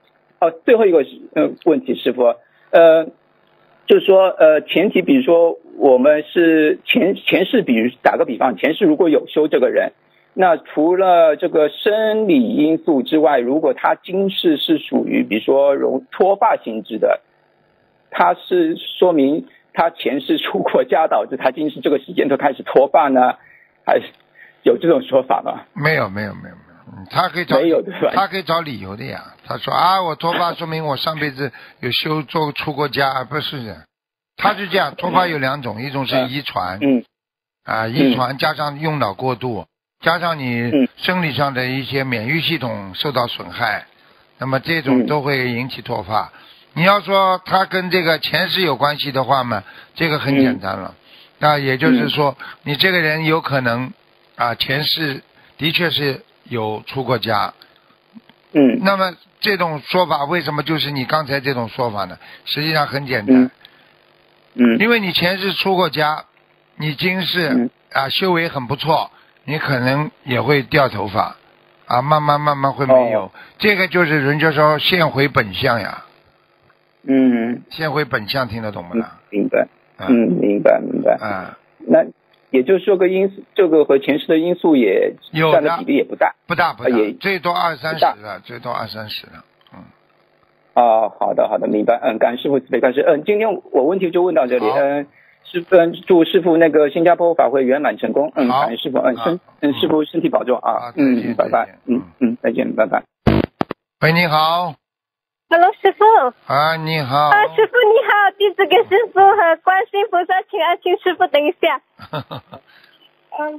哦，最后一个呃问题，师傅，呃，就是说呃前提，比如说我们是前前世，比如打个比方，前世如果有修这个人，那除了这个生理因素之外，如果他今世是属于比如说容脱发性质的，他是说明他前世出过家导致他今世这个时间都开始脱发呢，还是有这种说法吗？ 没有没有没有没有，嗯他可以找没有对吧？ 他可以找理由的呀。他说啊，我脱发说明我上辈子有修做出过家，不是的。他是这样，脱发有两种，一种是遗传， 嗯啊，遗传加上用脑过度，加上你嗯生理上的一些免疫系统受到损害，那么这种嗯都会引起脱发。你要说它跟这个前世有关系的话嘛，这个很简单了。那也就是说，你这个人有可能啊，前世的确是有出过家。 嗯那么这种说法为什么就是你刚才这种说法呢？实际上很简单， 嗯嗯因为你前世出过家，你今世嗯啊修为很不错，你可能也会掉头发，啊，慢慢慢慢会没有。 哦这个就是人家说现回本相呀， 嗯， 现回本相听得懂不啦？ 明白， 嗯嗯，明白明白。 啊， 那也就是说个因素，这个和前世的因素也有的占的比例也不大。 不大不大也， 最多二三十不大了，最多二三十了。嗯， 哦，好的好的，明白。嗯，感恩师傅慈悲开示。嗯，今天我问题就问到这里。 好嗯，师嗯，祝师傅那个新加坡法会圆满成功。嗯， 好感恩师傅。嗯，身好嗯师傅身体保重好啊。 再见嗯，拜拜再见。 嗯嗯，再见，拜拜。 喂，你好， Hello，师傅。 啊，你好。 啊，师傅你好，弟子给师傅和观世音菩萨请安，请师傅等一下。嗯，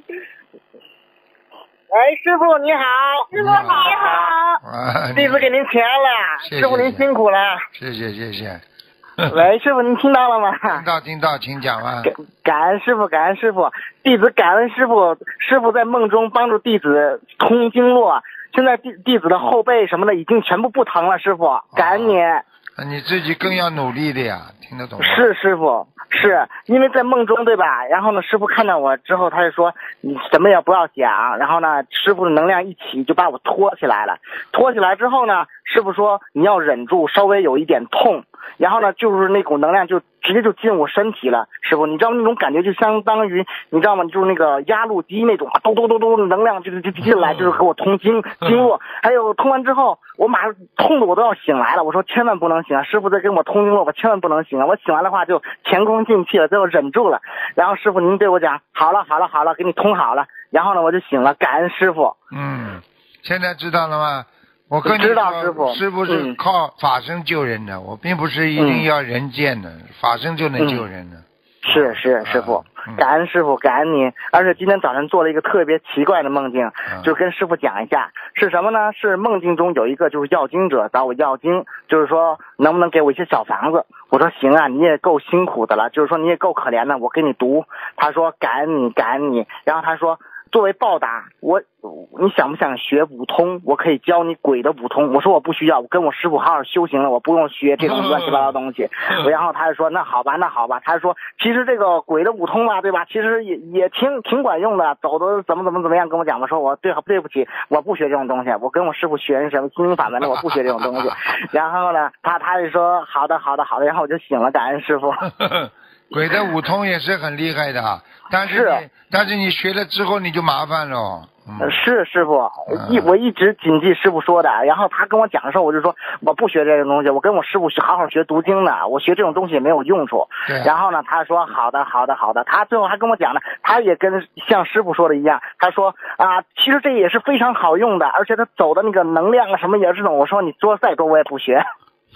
喂，师傅你好， 师傅你好。 啊， 弟子给您请安了， 谢谢师傅您辛苦了。 谢谢谢谢。 喂，师傅您听到了吗？ 听到听到，请讲啊。 感感恩师傅，感恩师傅，弟子感恩师傅，师傅在梦中帮助弟子通经络，现在弟弟子的后背什么的已经全部不疼了，师傅，感恩您。 那你自己更要努力的呀，听得懂吗？ 是师傅，是因为在梦中对吧？然后呢，师傅看到我之后，他就说你什么也不要想，然后呢，师傅的能量一起就把我拖起来了。拖起来之后呢，师傅说你要忍住，稍微有一点痛，然后呢，就是那股能量就直接就进我身体了。师傅，你知道那种感觉就相当于你知道吗？就是那个压路机那种，咚咚咚咚，能量就就就进来，就是给我通经经络。还有通完之后，我马上痛的我都要醒来了。我说千万不能醒啊！师傅在跟我通经络，我千万不能醒啊！我醒完的话就前功尽弃了，最后忍住了。然后师傅您对我讲，好了好了好了，给你通好了。然后呢，我就醒了，感恩师傅。 嗯，现在知道了吗？我跟你知道说， 师傅师傅是嗯靠法身救人的，我并不是一定要人见的，法身就能救人的。 是是，师傅嗯， 感恩师傅，感恩您。而且今天早晨做了一个特别奇怪的梦境， 嗯就跟师傅讲一下，是什么呢？是梦境中有一个就是要经者找我要经，就是说能不能给我一些小房子？我说行啊，你也够辛苦的了，就是说你也够可怜的，我给你读。他说感恩你，感恩你。然后他说，作为报答，我你想不想学五通？我可以教你鬼的五通。我说我不需要，我跟我师傅好好修行了，我不用学这种乱七八糟的东西。然后他就说那好吧，那好吧。他说其实这个鬼的五通吧，对吧？其实也也挺挺管用的，走的怎么怎么怎么样，跟我讲。我说我对对不起，我不学这种东西，我跟我师傅学什么心灵法门的，我不学这种东西。然后呢，他他就说好的好的好的，然后我就醒了，感恩师傅。 鬼的五通也是很厉害的，但是是你但是你学了之后你就麻烦了。嗯， 是师傅， 嗯一我一直谨记师傅说的。然后他跟我讲的时候，我就说我不学这种东西，我跟我师傅是好好学读经的，我学这种东西也没有用处。 对啊然后呢，他说好的好的好的，他最后还跟我讲呢，他也跟像师傅说的一样，他说啊，其实这也是非常好用的，而且他走的那个能量啊什么也是这种。我说你说再多我也不学。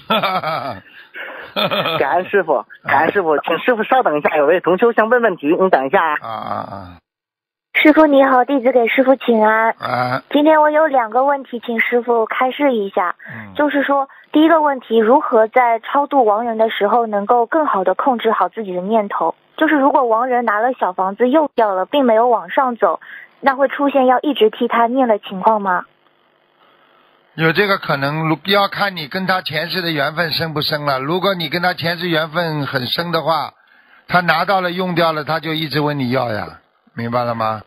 感恩师傅，感恩师傅，请师傅稍等一下，有位同修想问问题，你等一下啊。 啊啊师傅你好，弟子给师傅请安。 啊啊！ 今天我有两个问题，请师傅开示一下。 嗯， 就是说，第一个问题，如何在超度亡人的时候能够更好的控制好自己的念头？就是如果亡人拿了小房子又掉了，并没有往上走，那会出现要一直替他念的情况吗？ 有这个可能，如要看你跟他前世的缘分深不深了。如果你跟他前世缘分很深的话，他拿到了用掉了，他就一直问你要呀，明白了吗？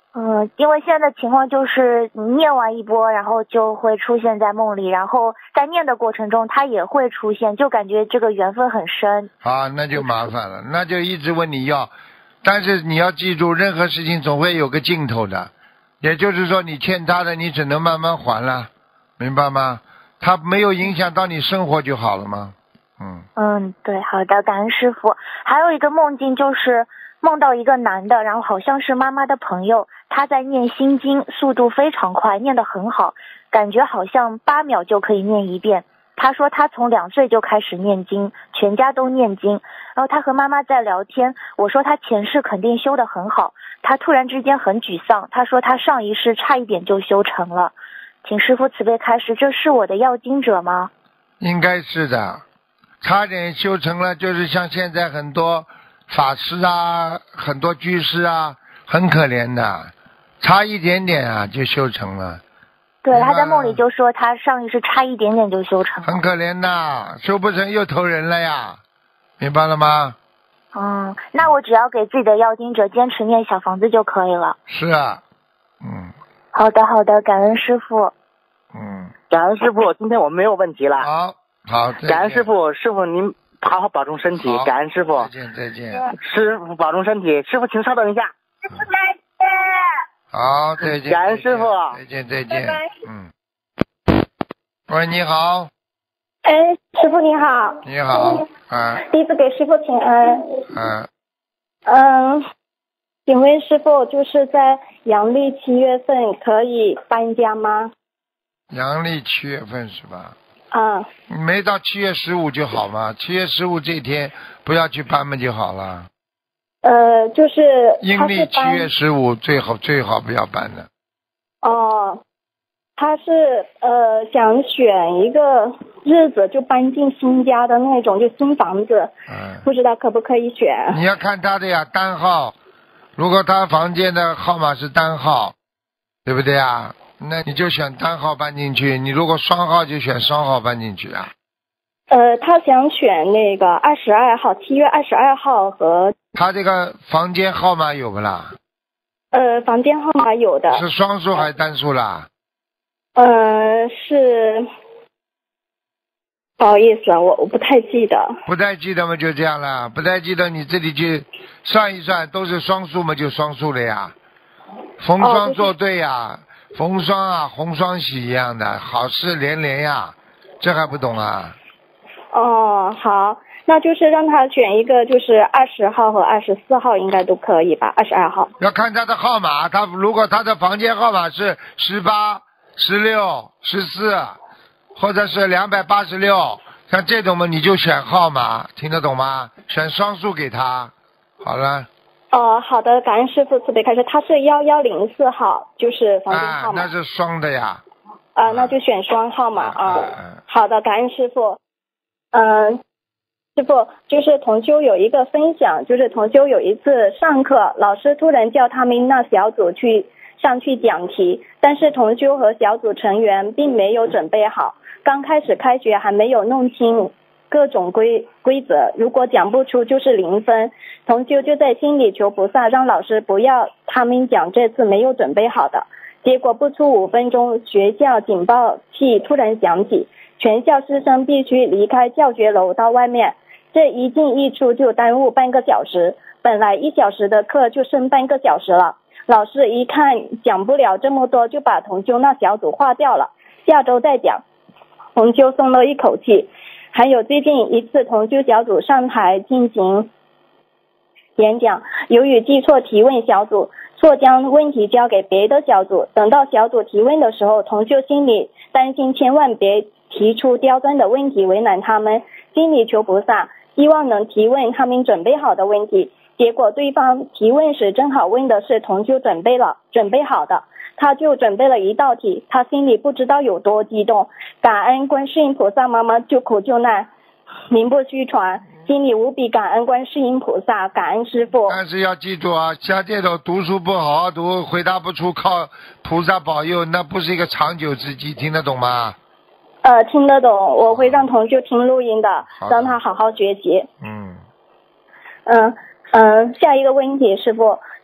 嗯，因为现在的情况就是你念完一波，然后就会出现在梦里，然后在念的过程中它也会出现，就感觉这个缘分很深。 啊，那就麻烦了，那就一直问你要，但是你要记住，任何事情总会有个尽头的，也就是说你欠他的，你只能慢慢还了，明白吗？他没有影响到你生活就好了吗？嗯嗯，对，好的，感恩师傅。还有一个梦境就是梦到一个男的，然后好像是妈妈的朋友，他在念心经，速度非常快，念得很好，感觉好像八秒就可以念一遍。他说他从两岁就开始念经，全家都念经。然后他和妈妈在聊天，我说他前世肯定修得很好，他突然之间很沮丧，他说他上一世差一点就修成了。请师父慈悲开示，这是我的要经者吗？ 应该是的，差点修成了，就是像现在很多法师啊，很多居士啊，很可怜的，差一点点啊就修成了。 对，他在梦里就说他上一世差一点点就修成了。 很可怜的，修不成又投人了呀，明白了吗？ 嗯，那我只要给自己的要经者坚持念小房子就可以了。 是啊，嗯。 好的好的，感恩师父。 嗯， 感恩师傅，今天我没有问题了。 好，好， 感恩师傅，师傅您好好保重身体，感恩师傅。 再见，再见。 师傅保重身体，师傅请稍等一下。 师傅再见。 好，再见。 感恩师傅。 再见，再见。嗯。喂，你好。 哎，师傅你好。 你好。啊。 弟子给师傅请安。 嗯。 嗯，请问师傅，就是在阳历七月份可以搬家吗？ 阳历七月份是吧？ 啊。 没到七月十五就好嘛，七月十五这天不要去搬嘛就好了。 呃，就是阴历七月十五最好最好不要搬的。 哦，他是呃想选一个日子就搬进新家的那种，就新房子。 嗯。 不知道可不可以选？ 你要看他的呀，单号。如果他房间的号码是单号，对不对啊？那你就选单号搬进去。你如果双号就选双号搬进去啊。 呃，他想选那个二十二号，七月二十二号和。 他这个房间号码有不啦？ 呃，房间号码有的。 是双数还是单数啦？ 呃，是。不好意思啊，我我不太记得。 不太记得嘛，就这样了。不太记得，你自己去算一算，都是双数嘛，就双数了呀。逢双作对呀，哦、逢双啊，红双喜一样的，好事连连呀，这还不懂啊？ 哦，好，那就是让他选一个，就是二十号和二十四号应该都可以吧？二十二号。 要看他的号码，他如果他的房间号码是十八、十六、十四。或者是两百八十六，像这种嘛，你就选号码，听得懂吗？选双数给他，好了。 哦，好的，感恩师父慈悲开示。他是幺幺零四号，就是房间号码。 啊，那是双的呀。 啊，那就选双号码啊。 啊啊好的，感恩师父。嗯，师父，就是同修有一个分享，就是同修有一次上课，老师突然叫他们那小组去上去讲题，但是同修和小组成员并没有准备好。刚开始开学还没有弄清各种规规则，如果讲不出就是零分。同修就在心里求菩萨，让老师不要他们讲这次没有准备好的。结果不出五分钟，学校警报器突然响起，全校师生必须离开教学楼到外面。这一进一出就耽误半个小时，本来一小时的课就剩半个小时了。老师一看讲不了这么多，就把同修那小组划掉了，下周再讲。同修松了一口气。还有最近一次同修小组上台进行演讲，由于记错提问小组，错将问题交给别的小组，等到小组提问的时候，同修心里担心千万别提出刁钻的问题为难他们，心里求菩萨，希望能提问他们准备好的问题。结果对方提问时正好问的是同修准备了准备好的，他就准备了一道题，他心里不知道有多激动，感恩观世音菩萨妈妈救苦救难，名不虚传，心里无比感恩观世音菩萨，感恩师父。 但是要记住啊，像这种读书不好好读，回答不出，靠菩萨保佑，那不是一个长久之计，听得懂吗？ 呃，听得懂，我会让同修听录音的，让他好好学习。 嗯。 嗯嗯，下一个问题，师父，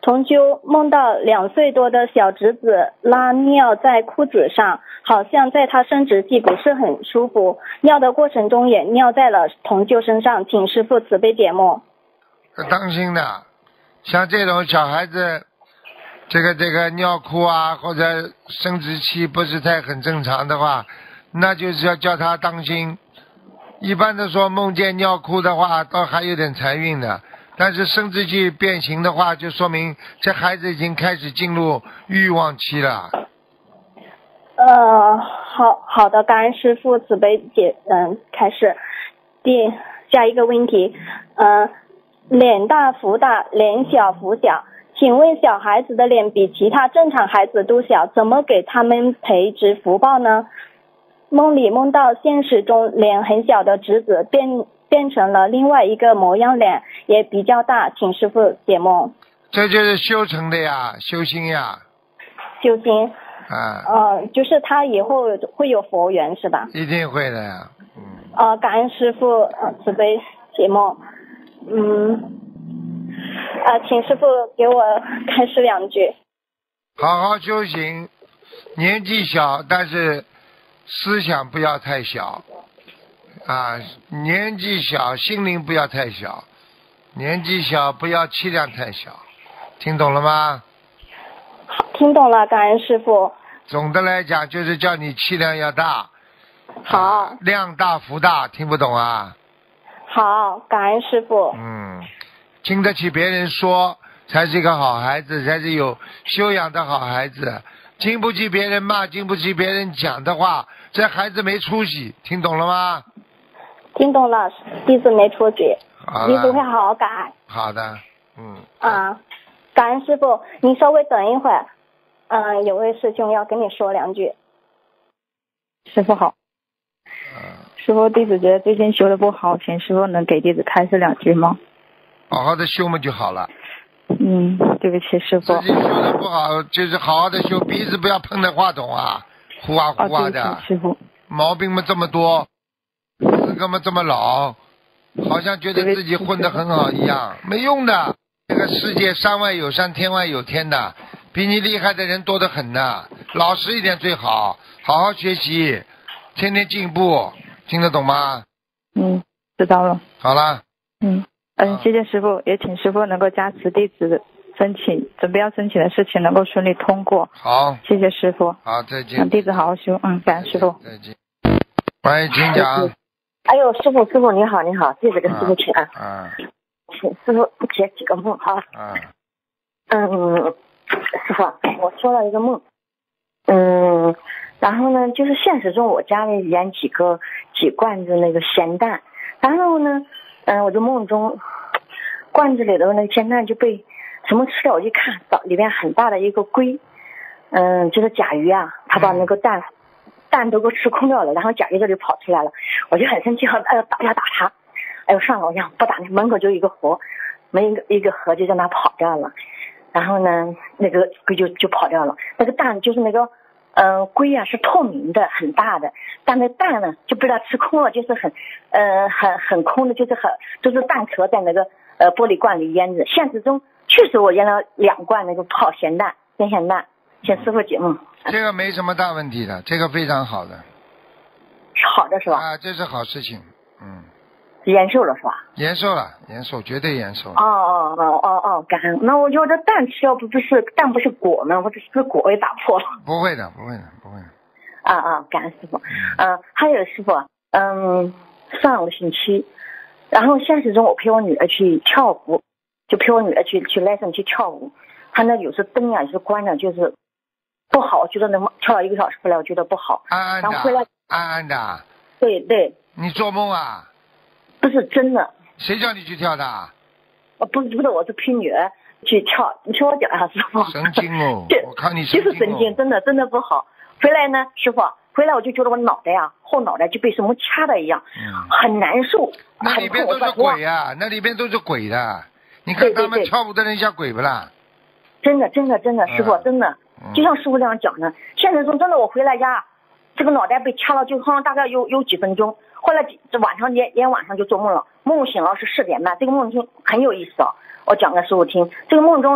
同修梦到两岁多的小侄子拉尿在裤子上，好像在他生殖器不是很舒服，尿的过程中也尿在了同修身上，请师父慈悲解梦。 要当心的，像这种小孩子，这个这个尿裤啊或者生殖器不是太很正常的话，那就是要叫他当心。一般的说梦见尿裤的话，倒还有点财运的。但是生殖器变形的话，就说明这孩子已经开始进入欲望期了。 呃，好好的，感恩师父慈悲解，嗯，开始。第下一个问题，呃，脸大福大，脸小福小，请问小孩子的脸比其他正常孩子都小，怎么给他们培植福报呢？梦里梦到现实中脸很小的侄子变变成了另外一个模样，脸也比较大，请师父解梦。 这就是修成的呀，修心呀。 修心。 啊。 呃，就是他以后会有佛缘是吧？ 一定会的呀。嗯。 呃，感恩师父呃慈悲解梦。嗯。呃，请师父给我开示两句。 好好修行，年纪小，但是思想不要太小。啊，年纪小，心灵不要太小，年纪小不要气量太小，听懂了吗？ 听懂了，感恩师父。 总的来讲，就是叫你气量要大。 好。 啊、量大福大，听不懂啊？ 好，感恩师父。 嗯，经得起别人说，才是一个好孩子，才是有修养的好孩子。经不起别人骂，经不起别人讲的话，这孩子没出息，听懂了吗？ 听懂了，弟子没出息，弟子会好好改。 好的，嗯。 啊，感恩师父，你稍微等一会儿，嗯、呃，有位师兄要跟你说两句。 师父好。 嗯。 师父，弟子觉得最近修的不好，请师父能给弟子开示两句吗？ 好好的修嘛就好了。 嗯，对不起师父。 自己修的不好，就是好好的修，鼻子不要碰着话筒啊，呼啊呼啊的。 哦、师父。 毛病嘛这么多。资格嘛这么老，好像觉得自己混得很好一样，没用的。这个世界山外有山，天外有天的，比你厉害的人多得很的。老实一点最好，好好学习，天天进步，听得懂吗？ 嗯，知道了。 好了。 嗯嗯，谢谢师父，也请师父能够加持弟子申请准备要申请的事情能够顺利通过。 好， 谢谢师父。 好，再见。 让弟子好好修，嗯，感恩师父。 再见。喂，请讲。 哎呦，师傅，师傅你好，你好，弟子给师傅请安。 嗯。 请师傅解几个梦哈。 嗯。 嗯，师傅，我做了一个梦，嗯，然后呢，就是现实中我家里养几个几罐子那个咸蛋，然后呢，嗯，我就梦中罐子里的那个咸蛋就被什么吃掉，我一看，到里面很大的一个龟，嗯，就是甲鱼啊，它把那个蛋。嗯蛋都给我吃空掉了，然后甲鱼这里跑出来了，我就很生气，哎呦打呀打他，哎呦上楼呀不打，门口就一个河，没一个一个河就在那跑掉了，然后呢那个龟就就跑掉了，那个蛋就是那个嗯、呃、龟啊是透明的很大的，但那蛋呢就被它吃空了，就是很呃很很空的，就是很就是蛋壳在那个呃玻璃罐里腌着。现实中确实我腌了两罐那个泡咸蛋腌咸蛋，请师傅解梦。 这个没什么大问题的，这个非常好的。 是好的是吧？ 啊，这是好事情，嗯。 延寿了是吧？ 延寿了，延寿绝对延寿了。 哦哦哦哦哦，感恩。那我觉得蛋吃掉不不是蛋不是果吗？我这是不是果被打破了？ 不会的，不会的，不会的。 啊啊，感恩师傅。嗯、呃，还有师傅，嗯，上个星期，然后现实中我陪我女儿去跳舞，就陪我女儿去去 lesson 去跳舞，她那有时灯啊也是关的，就是不好，我觉得能跳了一个小时回来，我觉得不好。 暗暗的。 然后回来。 暗暗的。 对对。 你做梦啊？ 不是真的。 谁叫你去跳的？ 呃，不是不是，我是陪女儿去跳。你听我讲啊，师傅。 神经哦！我看你神经、哦。就是神经，真的真的不好。回来呢，师傅，回来我就觉得我脑袋呀、啊，后脑袋就被什么掐的一样，嗯、很难受。 那里边都是鬼呀、啊，那里边都是鬼的。你看他们跳舞的人像鬼不啦？ 真的真的真的，师傅、嗯、真的，就像师傅这样讲的。现实中真的，我回来家，这个脑袋被掐了，就好像大概有有几分钟。后来这晚上连连晚上就做梦了，梦醒了是四点半，这个梦境很有意思啊，我讲给师傅听。这个梦中呢，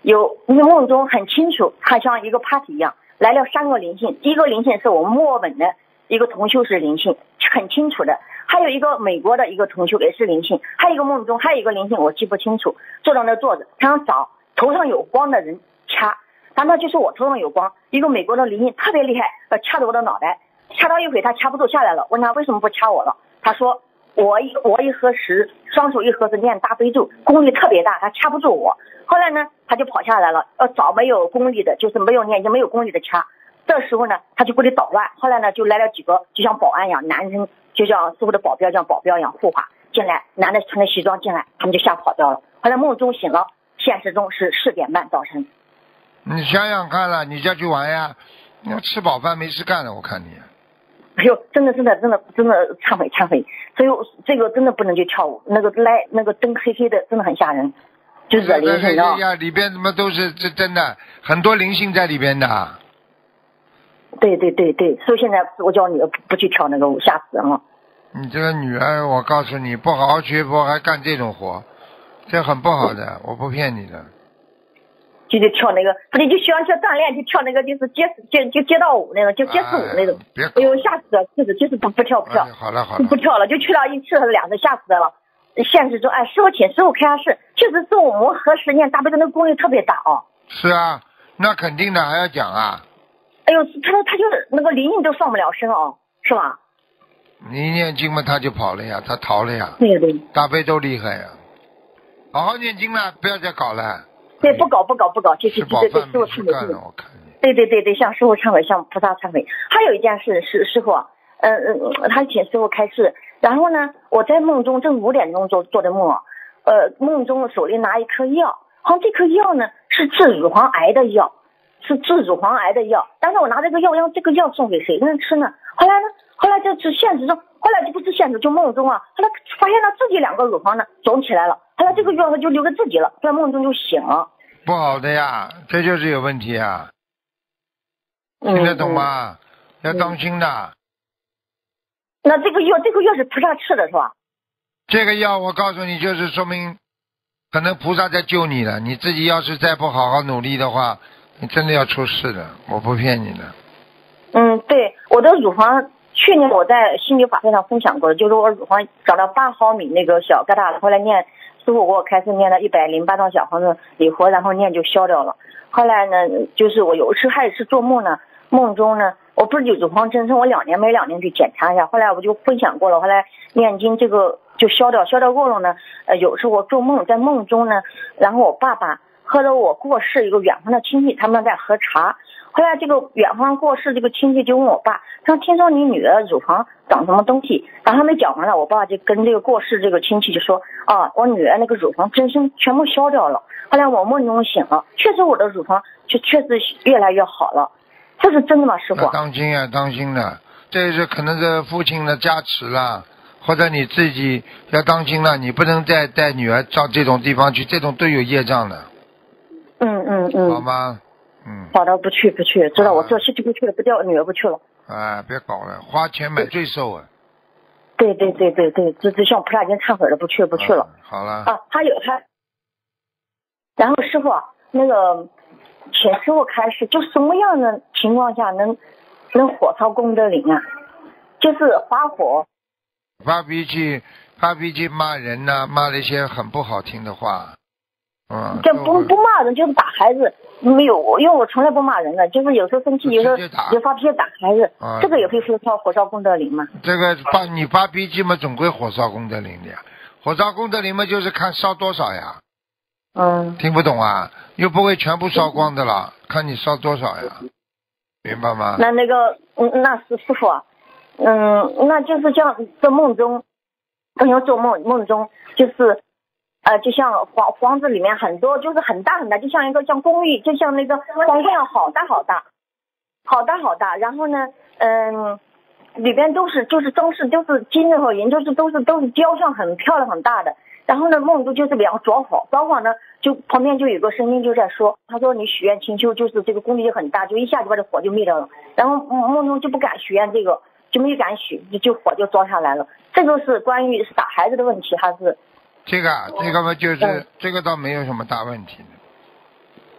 有梦中很清楚，它像一个 party 一样来了三个灵性，第一个灵性是我们墨尔本的一个同修是灵性，很清楚的，还有一个美国的一个同修也是灵性，还有一个梦中还有一个灵性我记不清楚，坐在那坐着，他想找头上有光的人掐，但他就是我头上有光，一个美国的灵性特别厉害，呃掐着我的脑袋，掐到一会他掐不住下来了，问他为什么不掐我了，他说我一我一合十，双手一合十念大悲咒，功力特别大，他掐不住我。后来呢，他就跑下来了，要找没有功力的，就是没有念经没有功力的掐。这时候呢，他就过来捣乱。后来呢，就来了几个，就像保安一样，男生就像师傅的保镖，像保镖一样护法进来，男的穿着西装进来，他们就吓跑掉了。后来梦中醒了，现实中是四点半早晨。 你想想看了，你下去玩呀？你要吃饱饭没事干了，我看你。 哎呦，真的真的真的真的忏悔忏悔，所以这个真的不能去跳舞，那个来那个灯黑黑的，真的很吓人，就是这灵性啊。 里边怎么都是这真的，很多灵性在里边的。 对对对对，所以现在我叫你不不去跳那个舞，吓死人了。 你这个女儿，我告诉你，不好好学佛还干这种活，这很不好的，我不骗你的。 就去跳那个，不是就喜欢去锻炼，就跳那个就是街街就街道舞那种，就街舞那种。 别哎呦，吓死了！就是就是不不跳不跳。 哎、好了好了。 不跳了，就去了一次还是两次，吓死了。现实中，哎，师傅请师傅开下示，确实是我们合十念大悲咒那个功力特别大哦。 是啊，那肯定的，还要讲啊。 哎呦，他说他就是那个灵性都上不了身哦，是吧？ 你念经嘛，他就跑了呀，他逃了呀。 对对。 大悲咒厉害呀，好好念经了，不要再搞了。 对，不搞不搞不搞，谢谢对对对，师傅忏悔。对对对对，向师傅忏悔，向菩萨忏悔。还有一件事是师傅，嗯嗯，他请师傅开示，然后呢，我在梦中正五点钟做做的梦，呃，梦中手里拿一颗药，好像这颗药呢是治乳房癌的药，是治乳房癌的药，但是我拿这个药，让这个药送给谁能吃呢？后来呢，后来这是现实中，后来就不是现实，就梦中啊，后来发现了自己两个乳房呢肿起来了。后来这个药他就留给自己了，在梦中就醒了。 不好的呀，这就是有问题啊，听得懂吗？嗯、要当心的、嗯。 那这个药，这个药是菩萨吃的是吧？ 这个药我告诉你，就是说明可能菩萨在救你了。你自己要是再不好好努力的话，你真的要出事的，我不骗你的。 嗯，对，我的乳房。去年我在心理法会上分享过的，就是我乳房长到八毫米那个小疙瘩，后来念师傅给我开始念了一百零八张小房子礼佛，然后念就消掉了。后来呢，就是我有一次还是做梦呢，梦中呢，我不是有乳房增生，我两年每两年去检查一下，后来我就分享过了，后来念经这个就消掉，消掉过了呢，呃，有时候我做梦，在梦中呢，然后我爸爸和着我过世一个远方的亲戚，他们在喝茶。后来这个远方过世这个亲戚就问我爸，他说听说你女儿乳房长什么东西，然后还没讲完了，我爸就跟这个过世这个亲戚就说啊，我女儿那个乳房增生全部消掉了。后来我梦中醒了，确实我的乳房就确实越来越好了，这是真的吗，师傅？ 当心啊，当心的，这是可能是父亲的加持了，或者你自己要当心了，你不能再带女儿到这种地方去，这种都有业障的。 嗯嗯嗯。 好吗？嗯， 好的，不去不去，知道我这事就不去了，不掉女儿不去了。 哎，别搞了，花钱买罪受啊！ 对对对对对，这这像菩萨已经忏悔了，不去了不去了。 嗯、好了。 啊，还有还，然后师傅那个，请师傅开示，就什么样的情况下能能火烧功德林啊？就是发火。 发脾气，发脾气骂人呐、啊，骂了一些很不好听的话。嗯。 这不不骂人，就是打孩子。没有，因为我从来不骂人的，就是有时候生气，有时候就发脾气打孩子， 啊、 这个也会火烧火烧功德林吗？ 这个发你发脾气嘛，总归火烧功德林的呀。火烧功德林嘛，就是看烧多少呀。 嗯。 听不懂啊？又不会全部烧光的了，看你烧多少呀，明白吗？ 那那个，嗯，那是师傅，嗯，那就是像在梦中，不要做梦，梦中就是。呃，就像房房子里面很多，就是很大很大，就像一个像公寓，就像那个皇宫一样，好大好大，好大好大。然后呢，嗯，里边都是就是装饰，都是金的和银，就是都是都是雕像，很漂亮很大的。然后呢，梦中就是两个着火，着火呢，就旁边就有个声音就在说，他说你许愿祈求，就是这个功力就很大，就一下就把这火就灭掉了。然后梦中就不敢许愿这个，就没敢许，就就火就着下来了。这个是关于是打孩子的问题，还是？ 这个这个嘛，就是、嗯、这个倒没有什么大问题的。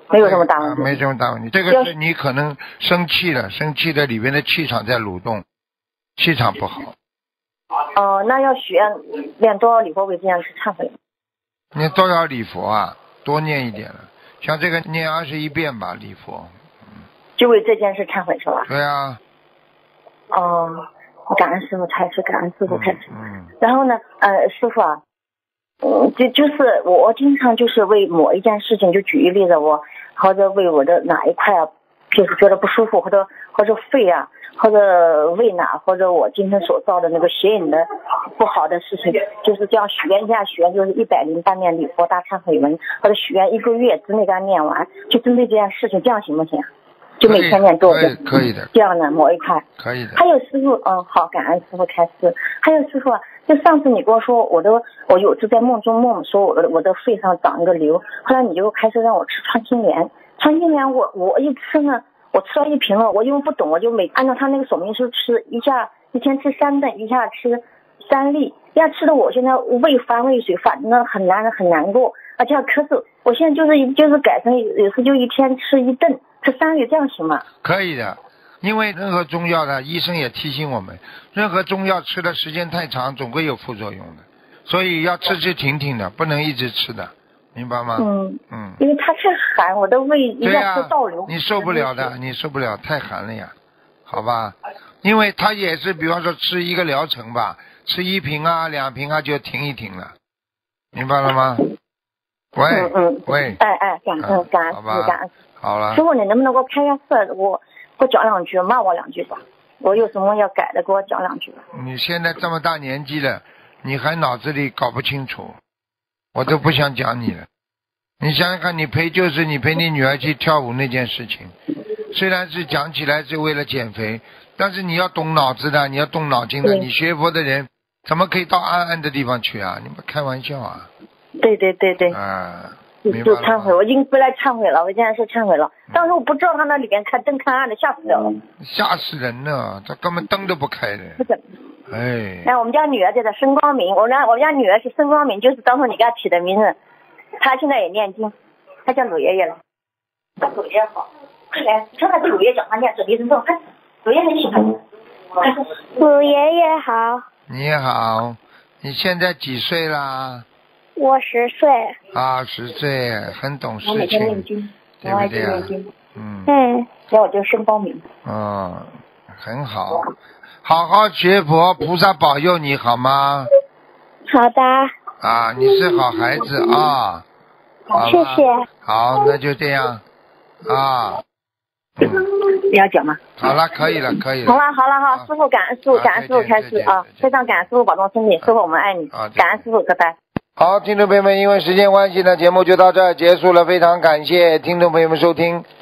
没有什么大问题。 啊、没什么大问题。这个是你可能生气了，生气的里边的气场在蠕动，气场不好。 哦、呃，那要许愿练多少礼佛为这样去忏悔？ 你多少礼佛啊？多念一点了，像这个念二十一遍吧，礼佛。 嗯，就为这件事忏悔是吧？ 对啊。 哦、呃，感恩师父开始，感恩师父开始。 嗯。 然后呢，呃，师父啊，嗯，就就是我我经常就是为某一件事情，就举一例子，我或者为我的哪一块啊，就是觉得不舒服，或者或者肺啊。或者胃哪，或者我今天所造的那个邪淫的不好的事情，就是这样许愿一下，许愿就是一百零八遍礼佛大忏悔文，或者许愿一个月之内给他念完，就针对这件事情，这样行不行？就每天念多可以可以的。 这样的某一块可以的。 还有师傅，嗯，好，感恩师傅开示。还有师傅啊，就上次你跟我说，我的我有次在梦中梦说我的我的肺上长一个瘤，后来你就开始让我吃穿心莲，穿心莲我我一吃呢。我吃了一瓶了，我因为不懂，我就每按照他那个说明书吃，一下一天吃三顿，一下吃三粒，一下吃的我现在胃反胃水，反正很难很难过，而且咳嗽。我现在就是就是改成有时就一天吃一顿，吃三粒，这样行吗？ 可以的，因为任何中药的医生也提醒我们，任何中药吃的时间太长，总归有副作用的，所以要吃吃停停的，不能一直吃的。明白吗？ 嗯嗯， 因为它太寒，我的胃一下是倒流、 啊，你受不了的，你受不了，太寒了呀，好吧？因为它也是，比方说吃一个疗程吧，吃一瓶啊、两瓶啊就停一停了，明白了吗？喂， 嗯嗯， 喂， 哎哎，感恩感恩感恩， 好了。 师傅，你能不能给我开下示？我给我讲两句，骂我两句吧。我有什么要改的，给我讲两句吧。 你现在这么大年纪了，你还脑子里搞不清楚。我都不想讲你了，你想想看，你陪就是你陪你女儿去跳舞那件事情，虽然是讲起来是为了减肥，但是你要动脑子的，你要动脑筋的。你学佛的人怎么可以到暗暗的地方去啊？你们开玩笑啊？ 对对对对。 啊， 就忏悔，我已经回来忏悔了，我现在是忏悔了。当时我不知道他那里边开灯看暗的，吓死掉了。 吓死人了，他根本灯都不开的。 不是。 哎， 哎，我们家女儿叫做申光明，我家我们家女儿是申光明，就是当初你给她起的名字。她现在也念经，她叫鲁爷爷了。她鲁爷爷好，快来，说他鲁爷讲话念准提神咒，快，鲁爷很喜欢。 鲁爷爷好。 你好，你现在几岁啦？ 我十岁。 啊，十岁，很懂事情。 我每天念经， 对不对啊？ 嗯。 嗯。 叫我叫申光明。 嗯，很好。好好学佛，菩萨保佑你好吗？ 好的。 啊，你是好孩子啊。 谢谢。 好，那就这样啊。 嗯、你要讲吗？ 好了，可以了，可以了。 好了，好了，好，师傅感恩师傅，感恩师傅开始啊，非常感恩师傅保重身体，师傅我们爱你，感恩师傅，拜拜。 好，听众朋友们，因为时间关系呢，节目就到这儿结束了，非常感谢听众朋友们收听。